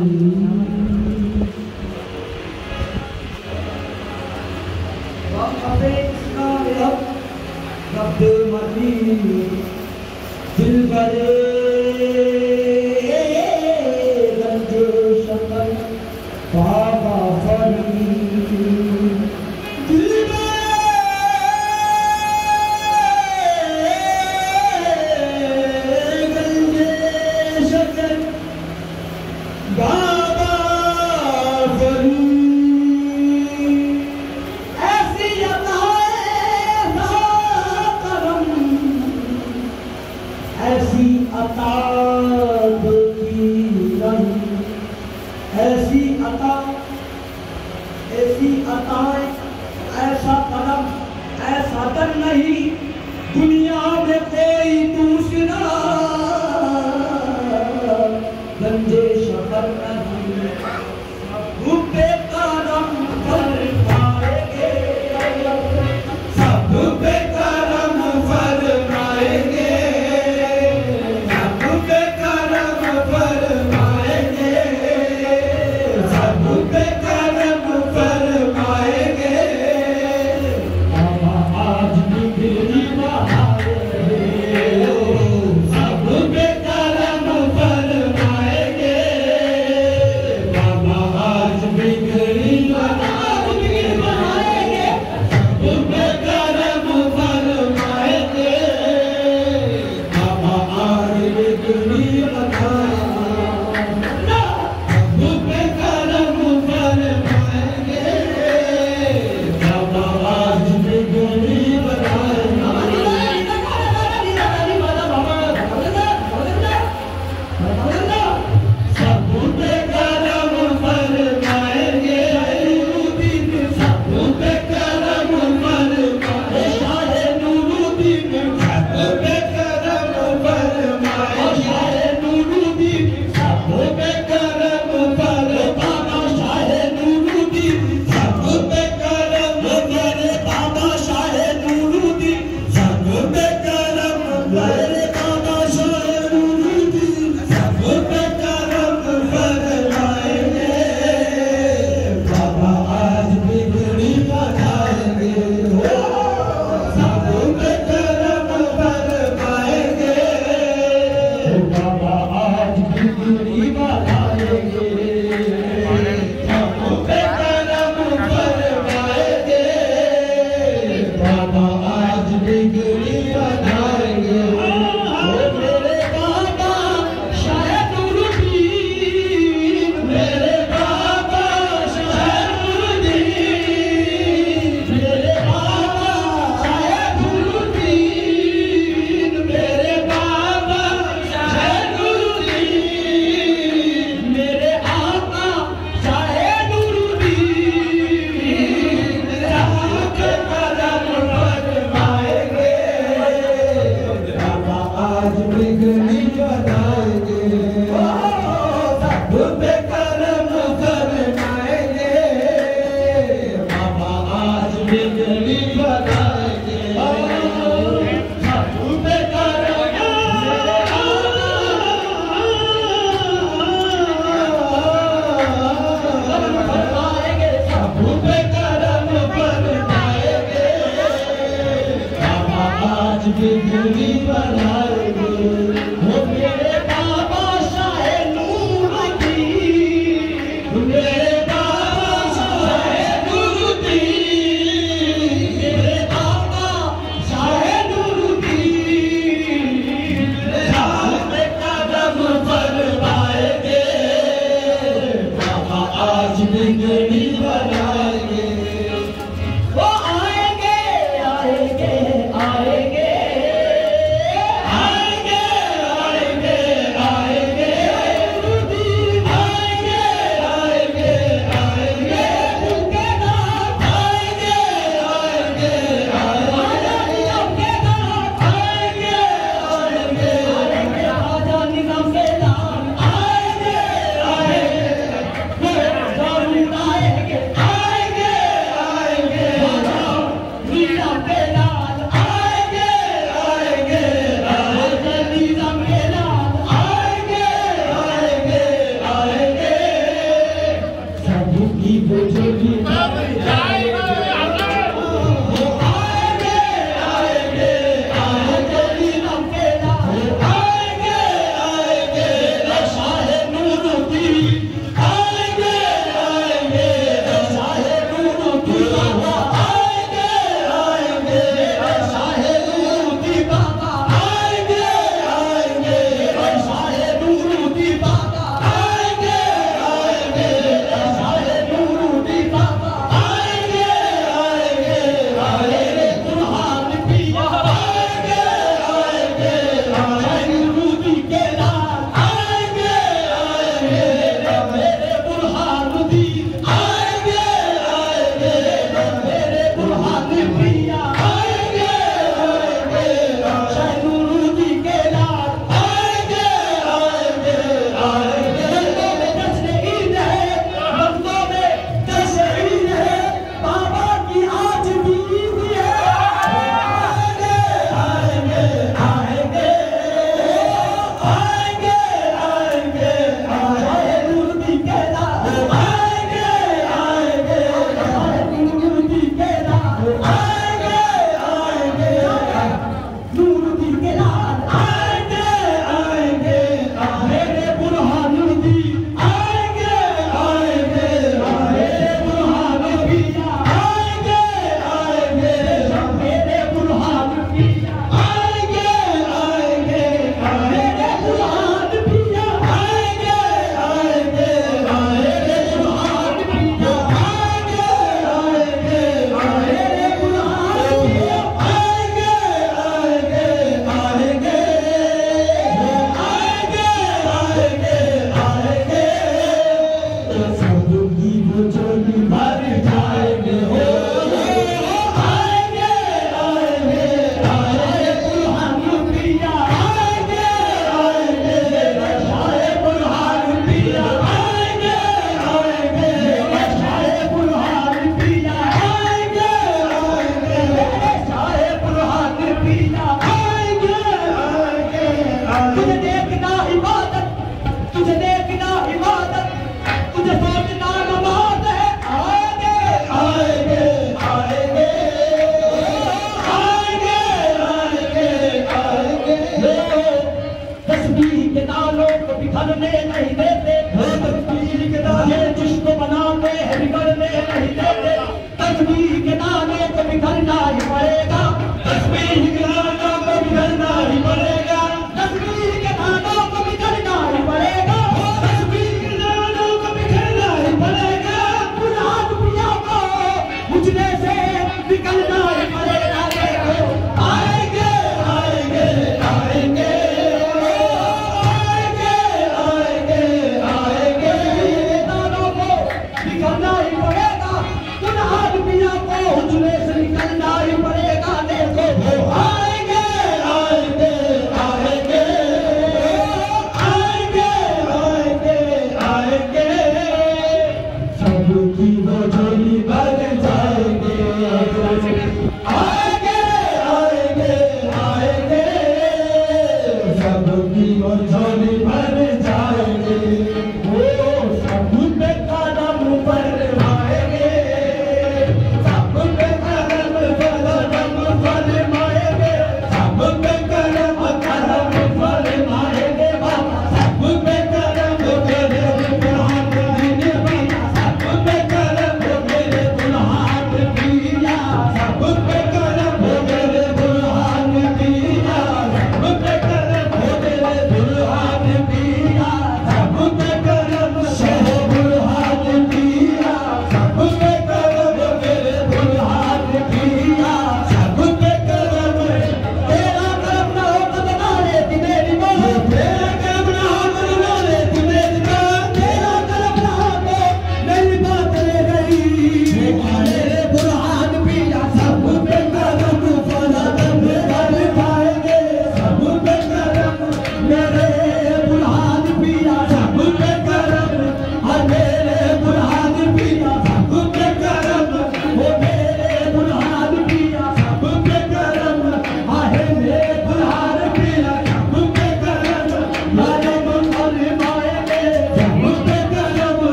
रबे रबे मजीद दिल बरे गंजे शकर बाबा फरीद दिल गंजे शकर बाबा फरीद ऐसी ऐसी अता की नहीं ऐसी अता ऐसी अताएं ऐसा करम ऐसा दर नहीं दुनिया में कोई दूसरा गंजे शकर नहीं सब पे करम फल पाएंगे सब पे करम फल पाएंगे आएंगे आएंगे आएंगे बिखरने नहीं देते, तकदीर के दाने जिसको बनाते हैं बिगड़ने नहीं देते, तकदीर के दाने को बिखरना ही पड़ेगा, तकदीर के दानों को बिखरना ही पड़ेगा, तकदीर के दानों को बिखरना ही पड़ेगा, तकदीर के दानों को बिखरना ही पड़ेगा, गुनाह दुनिया को मुझने से निकलना ही पड़ेगा। देखो आएंगे आएंगे आएंगे आएंगे आएंगे आएंगे, दानों को बिखरना ही पड़ेगा, गुनाह दुनिया को मुझने से निकलना ही पड़ेगा। देखो वो आएंगे आएंगे आएंगे आएंगे आएंगे आएंगे, सबकी वो झोली भर जाएंगे, आएंगे आएंगे आएंगे, सबकी वो झोली भर जाएंगे, वो सब पे कदम फरमाएंगे, सब पे कदम कदम फरमाएंगे, सब पे कदम कदम फरमाएंगे बाबा, सब पे कदम कदम कुरान दीने बाबा, सब पे कदम मेरे कुरान दिया, सब पे कदम मेरे कुरान दिया, सब पे कदम मेरे कुरान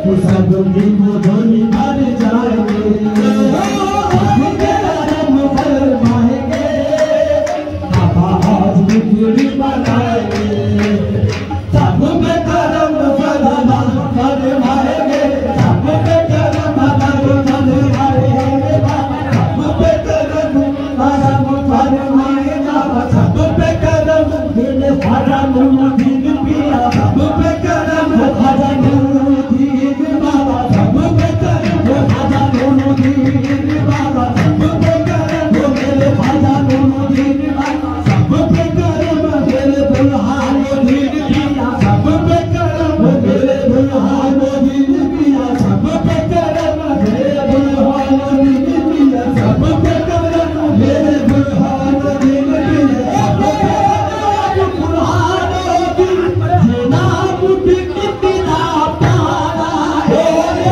सबकी वो धोनी भर जाएंगे, करम फरमाएंगे, बाबा आज बिगड़ी बनाएंगे, सब पे करम फरमाएंगे, सब पे करम फरमाएंगे, सब पे करम फरमाएंगे, सब पे करम दिल भरा मुझे पिया, सब पे करम भरा मुझे बाबा, सब पे करम भरा मुझे बाबा, सब पे करम मेरे भरा मुझे बाबा, सब पे करम मेरे बुल्हान मुझे पिया, सब पे करम मेरे बुल्हान मुझे पिया, सब पे करम मेरे बुल्हान मुझे पिया, सब पे करम मेरे बुल्हान मुझे पिया, सब पे करम बुल्हान मुझे ये नाम भी कितना प्यारा है,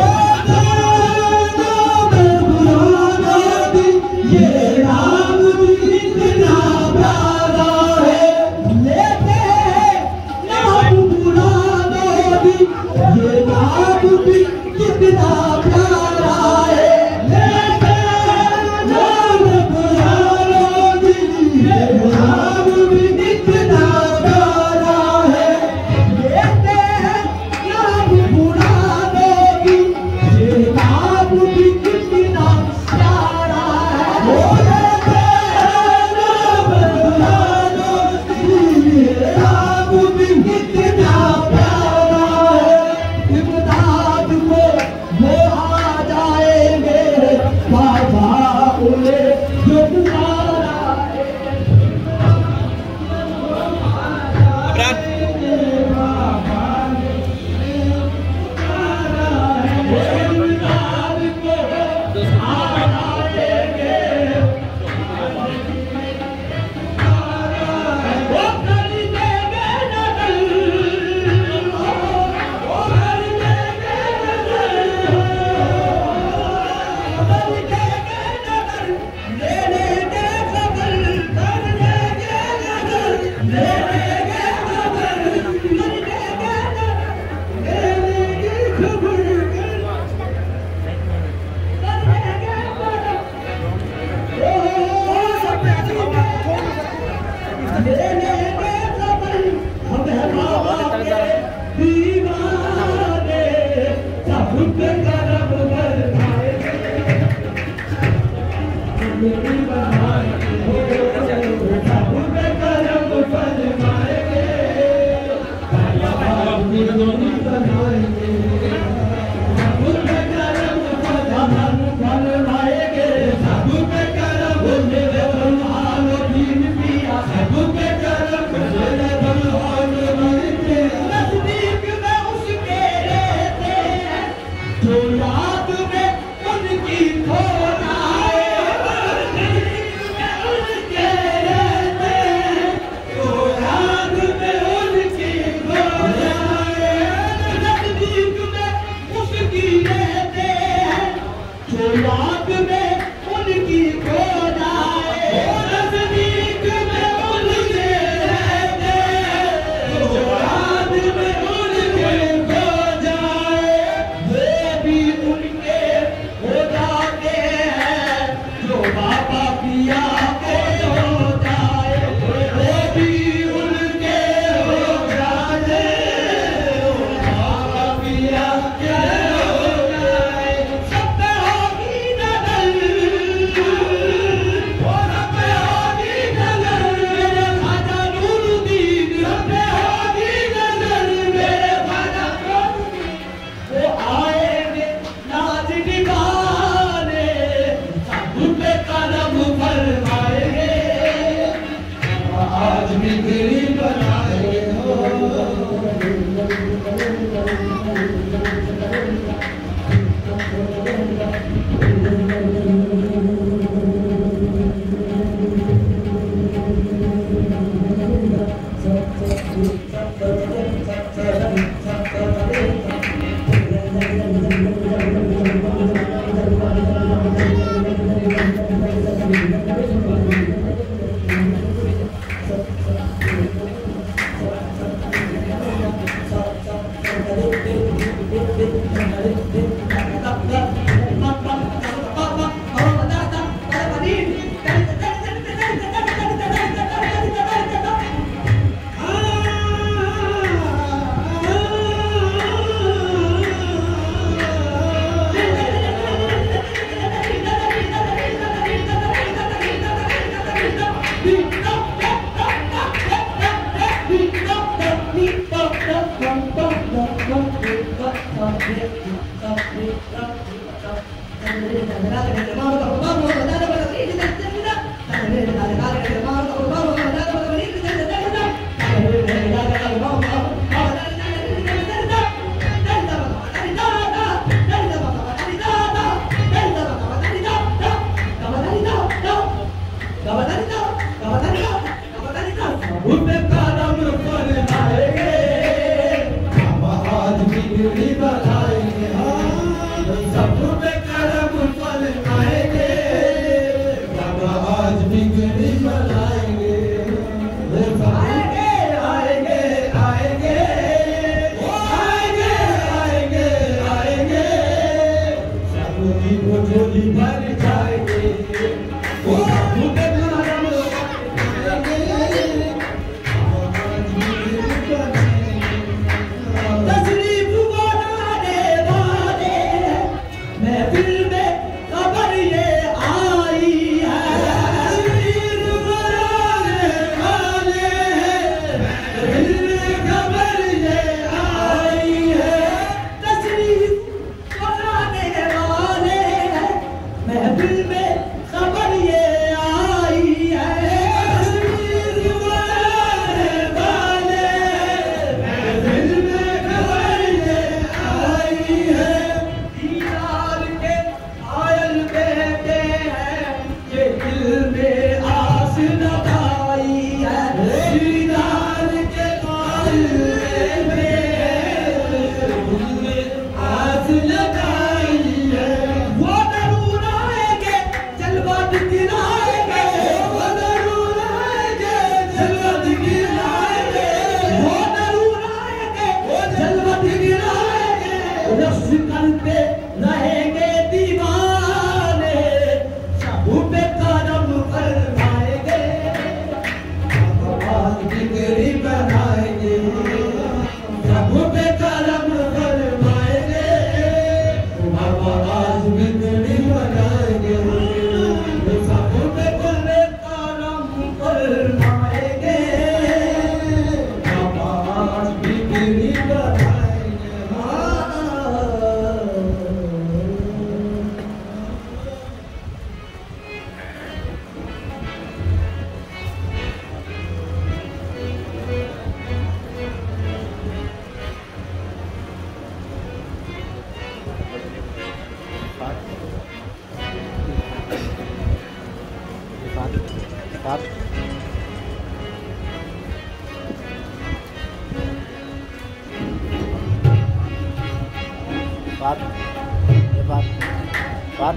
ये नाम भी कितना प्यारा है, लेते नाम बुलाने भी ये नाम भी कितना प्यारा है, लेते नाम बुलाने भी ये नाम भी कितना प्यारा है, लेते नाम बुलाने भी ये नाम भी कितना प्यारा है, लेते नाम बुलाने भी ये नाम भी कितना प्यारा है, इमदाद को वो आ जाएंगे, बाबा उन्हें जो पुकारा है, दीवाने सब पे करम फरमाएंगे, सब पे करम फरमाएंगे, नज़दीक में उसके रहते हैं जो याद में उनकी खोना है, नज़दीक में उनके रहते हैं जो याद में उनकी खोना है, नज़दीक में बात ये बात बात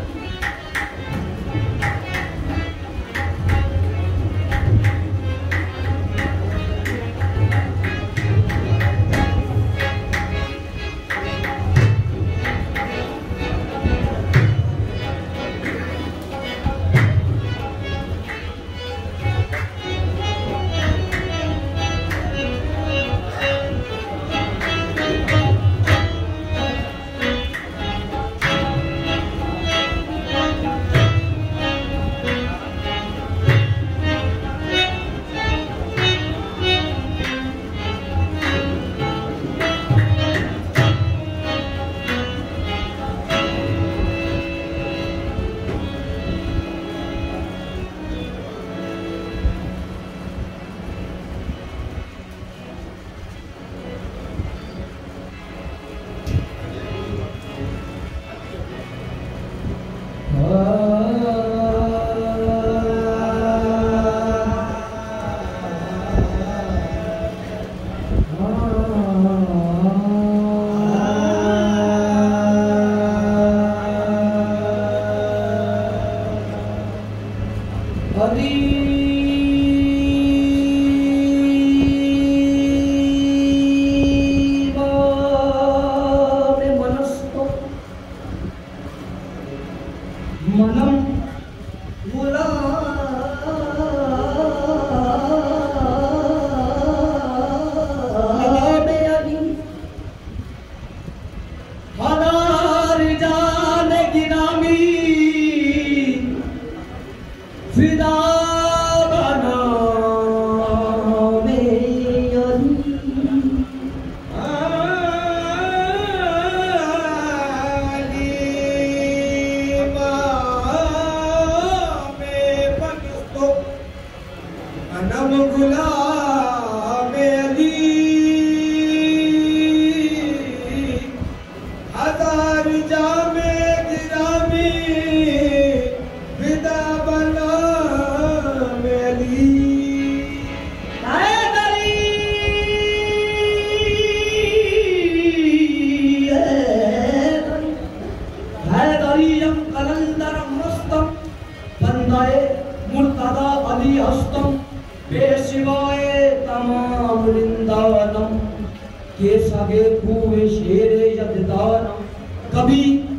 सगे कुएं शेरे यदाना। कभी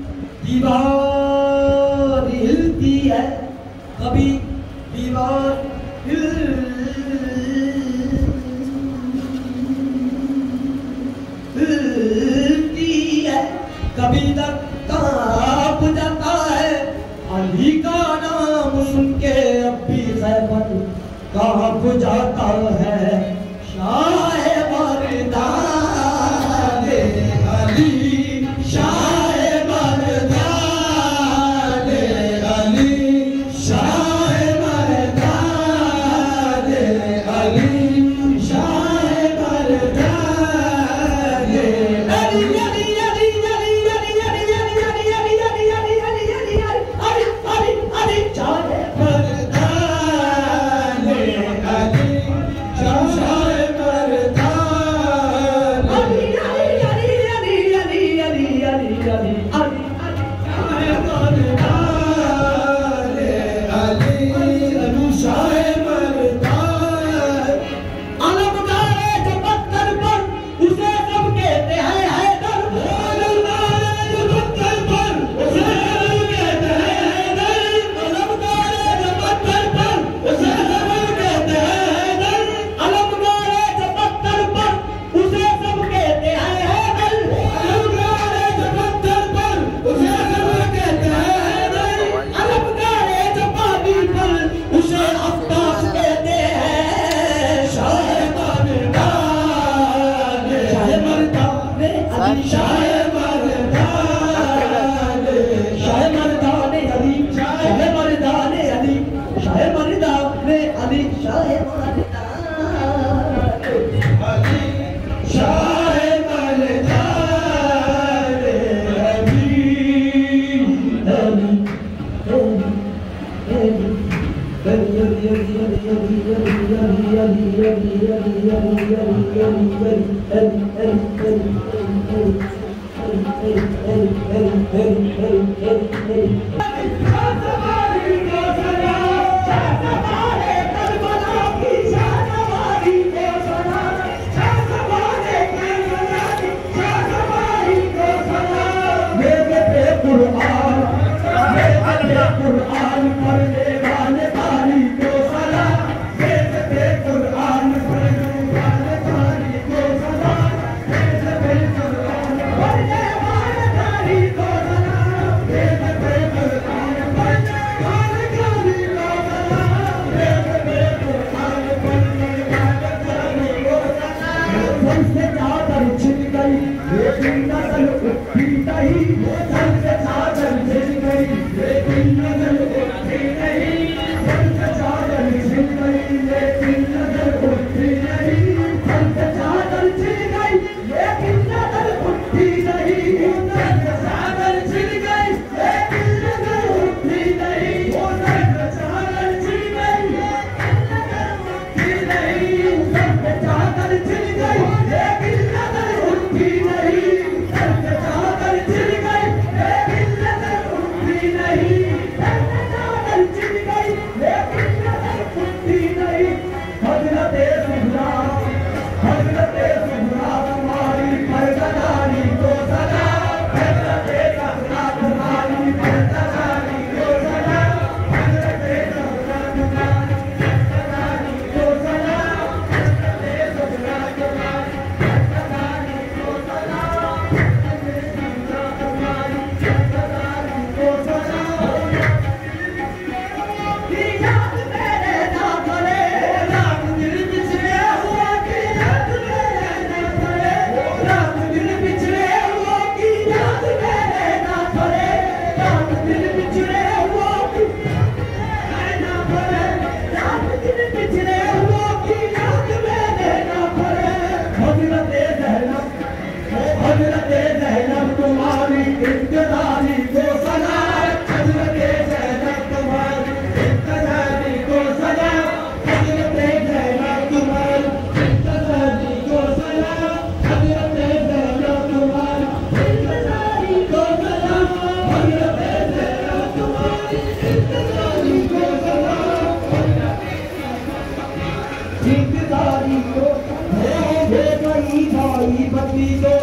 दीवार हिलती है, कभी दीवार हिलती है, कभी तक कांप जाता है। अली का नाम सुन के अब भी खैबर कांप जाता है। शाह मर्दान अली, शाह मर्दान अली, शाह मर्दान अली, शाह मर्दान अली। भाई बत्ती तो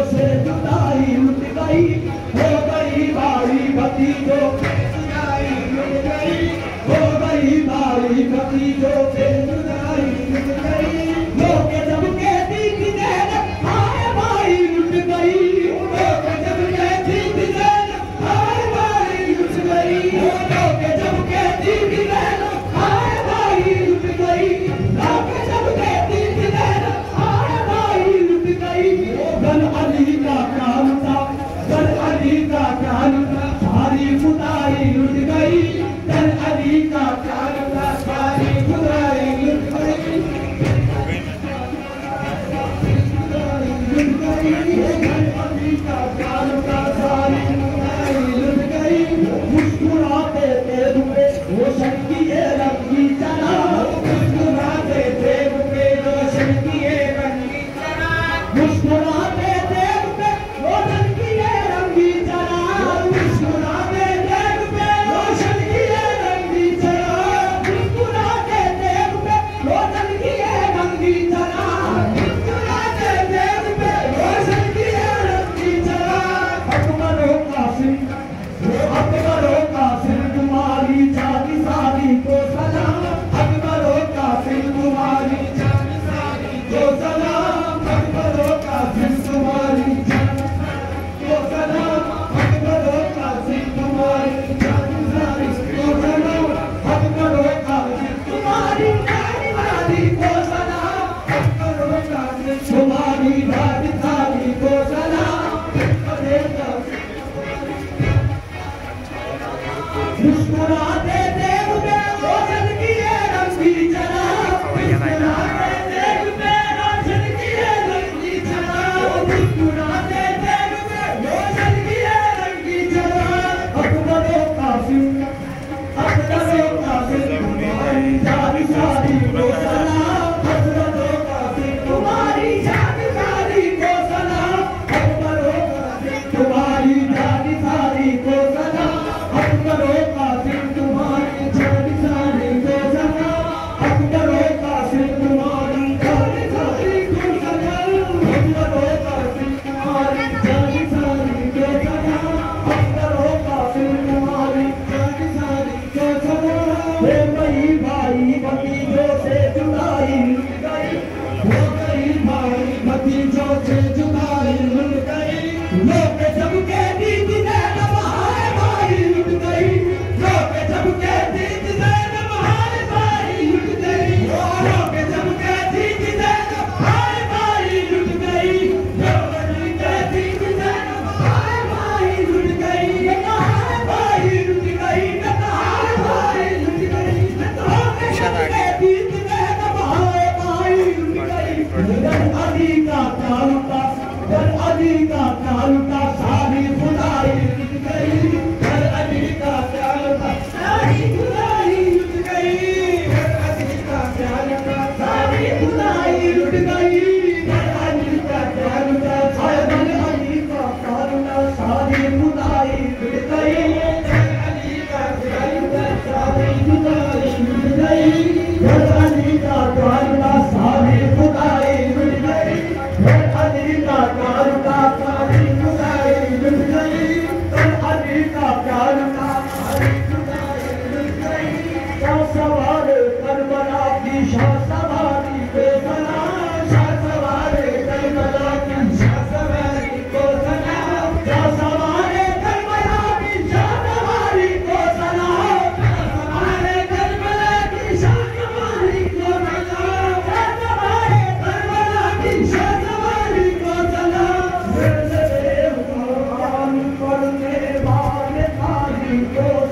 का प्यार का सारी लुट गई मुस्कुराते थे रुपए रोशन किए रंगी चला मुस्कुराते थे रुपए रोशन किए रंगी चला मुस्कुराते थे रुपए रोशन किए रंगी चला मुस्कुराते थे रुपए रोशन किए रंगी चला मुस्कुराते थे रुपए रोशन किए रंगी चला मुस्कुराते थे रुपए रोशन किए रंगी चला अकबरों का सिंह अकबरों का सिंह तुम्हारी जाति सारी को सलाम अकबरों का सिंह तुम्हारी जाति सारी को सलाम अकबरों का सिंह तुम्हारी जाति सारी को सलाम अकबरों का सिंह तुम्हारी जाति सारी को सलाम अकबरों का सिंह तुम्हारी जाति सारी को सलाम अकबरों का सिंह तुम्हारी जाति सारी को सलाम मुस्कुराते थे रुपए रोशन किए रंगी चला मुस्कुराते थे रुपए रोशन किए रंगी चला मुस्कुराते थे रुपए रोशन किए रंगी चला अकबरों का सिंह अकबरों का सिंह तुम्हारी जाति सारी को सलाम अकबरों का सिंह तुम्हारी जाति सारी को सलाम अकबरों का सिंह तुम्हारी जाति सारी को सलाम अकबरों का सिंह तुम्हारी जाति सारी को सलाम अकबरों का सिंह तुम्हारी जाति सारी को सलाम अकबरों का सिंह तुम्हारी जाति सारी को सलाम अकबरों का सिंह तुम्हारी जाति सारी को सलाम हे भाई भाई भतीजों से जुदाई मिल गई हो गई भाई भतीजों से जुदाई मिल गई लोग जब के दीद ने नवाए भाई लुट गई लोग जब के दीद ने नवाए भाई लुट गई लोग जब के दीद ने नवाए भाई लुट गई लोग के दीद ने नवाए भाई लुट गई नवाए भाई लुट गई नवाए भाई लुट गई लोग जब के दीद ने नवाए भाई लुट गई अली का तालुका अली का तालुका सारी खुदाई लुट गई अली का तालुका सारी खुदाई लुट गई अली का तालुका सारी खुदाई लुट गई अली का तालुका अली का तालुका सारी खुदाई लुट गई अली का तालुका सारी खुदाई लुट गई अली का तालुका सारी खुदाई लुट गई अली का तालुका सारी खुदाई लुट गई अली का तालुका सारी खुदाई लुट गई शाह सवार करबला की शाह सवारी को सलाम शाह सवार करबला की शाह सवारी को सलाम शाह सवार करबला की शाह सवारी को सलाम शाह सवार करबला की शाह सवारी को सलाम शाह सवार करबला की शाह सवारी को सलाम पढ़ने वाले खाली को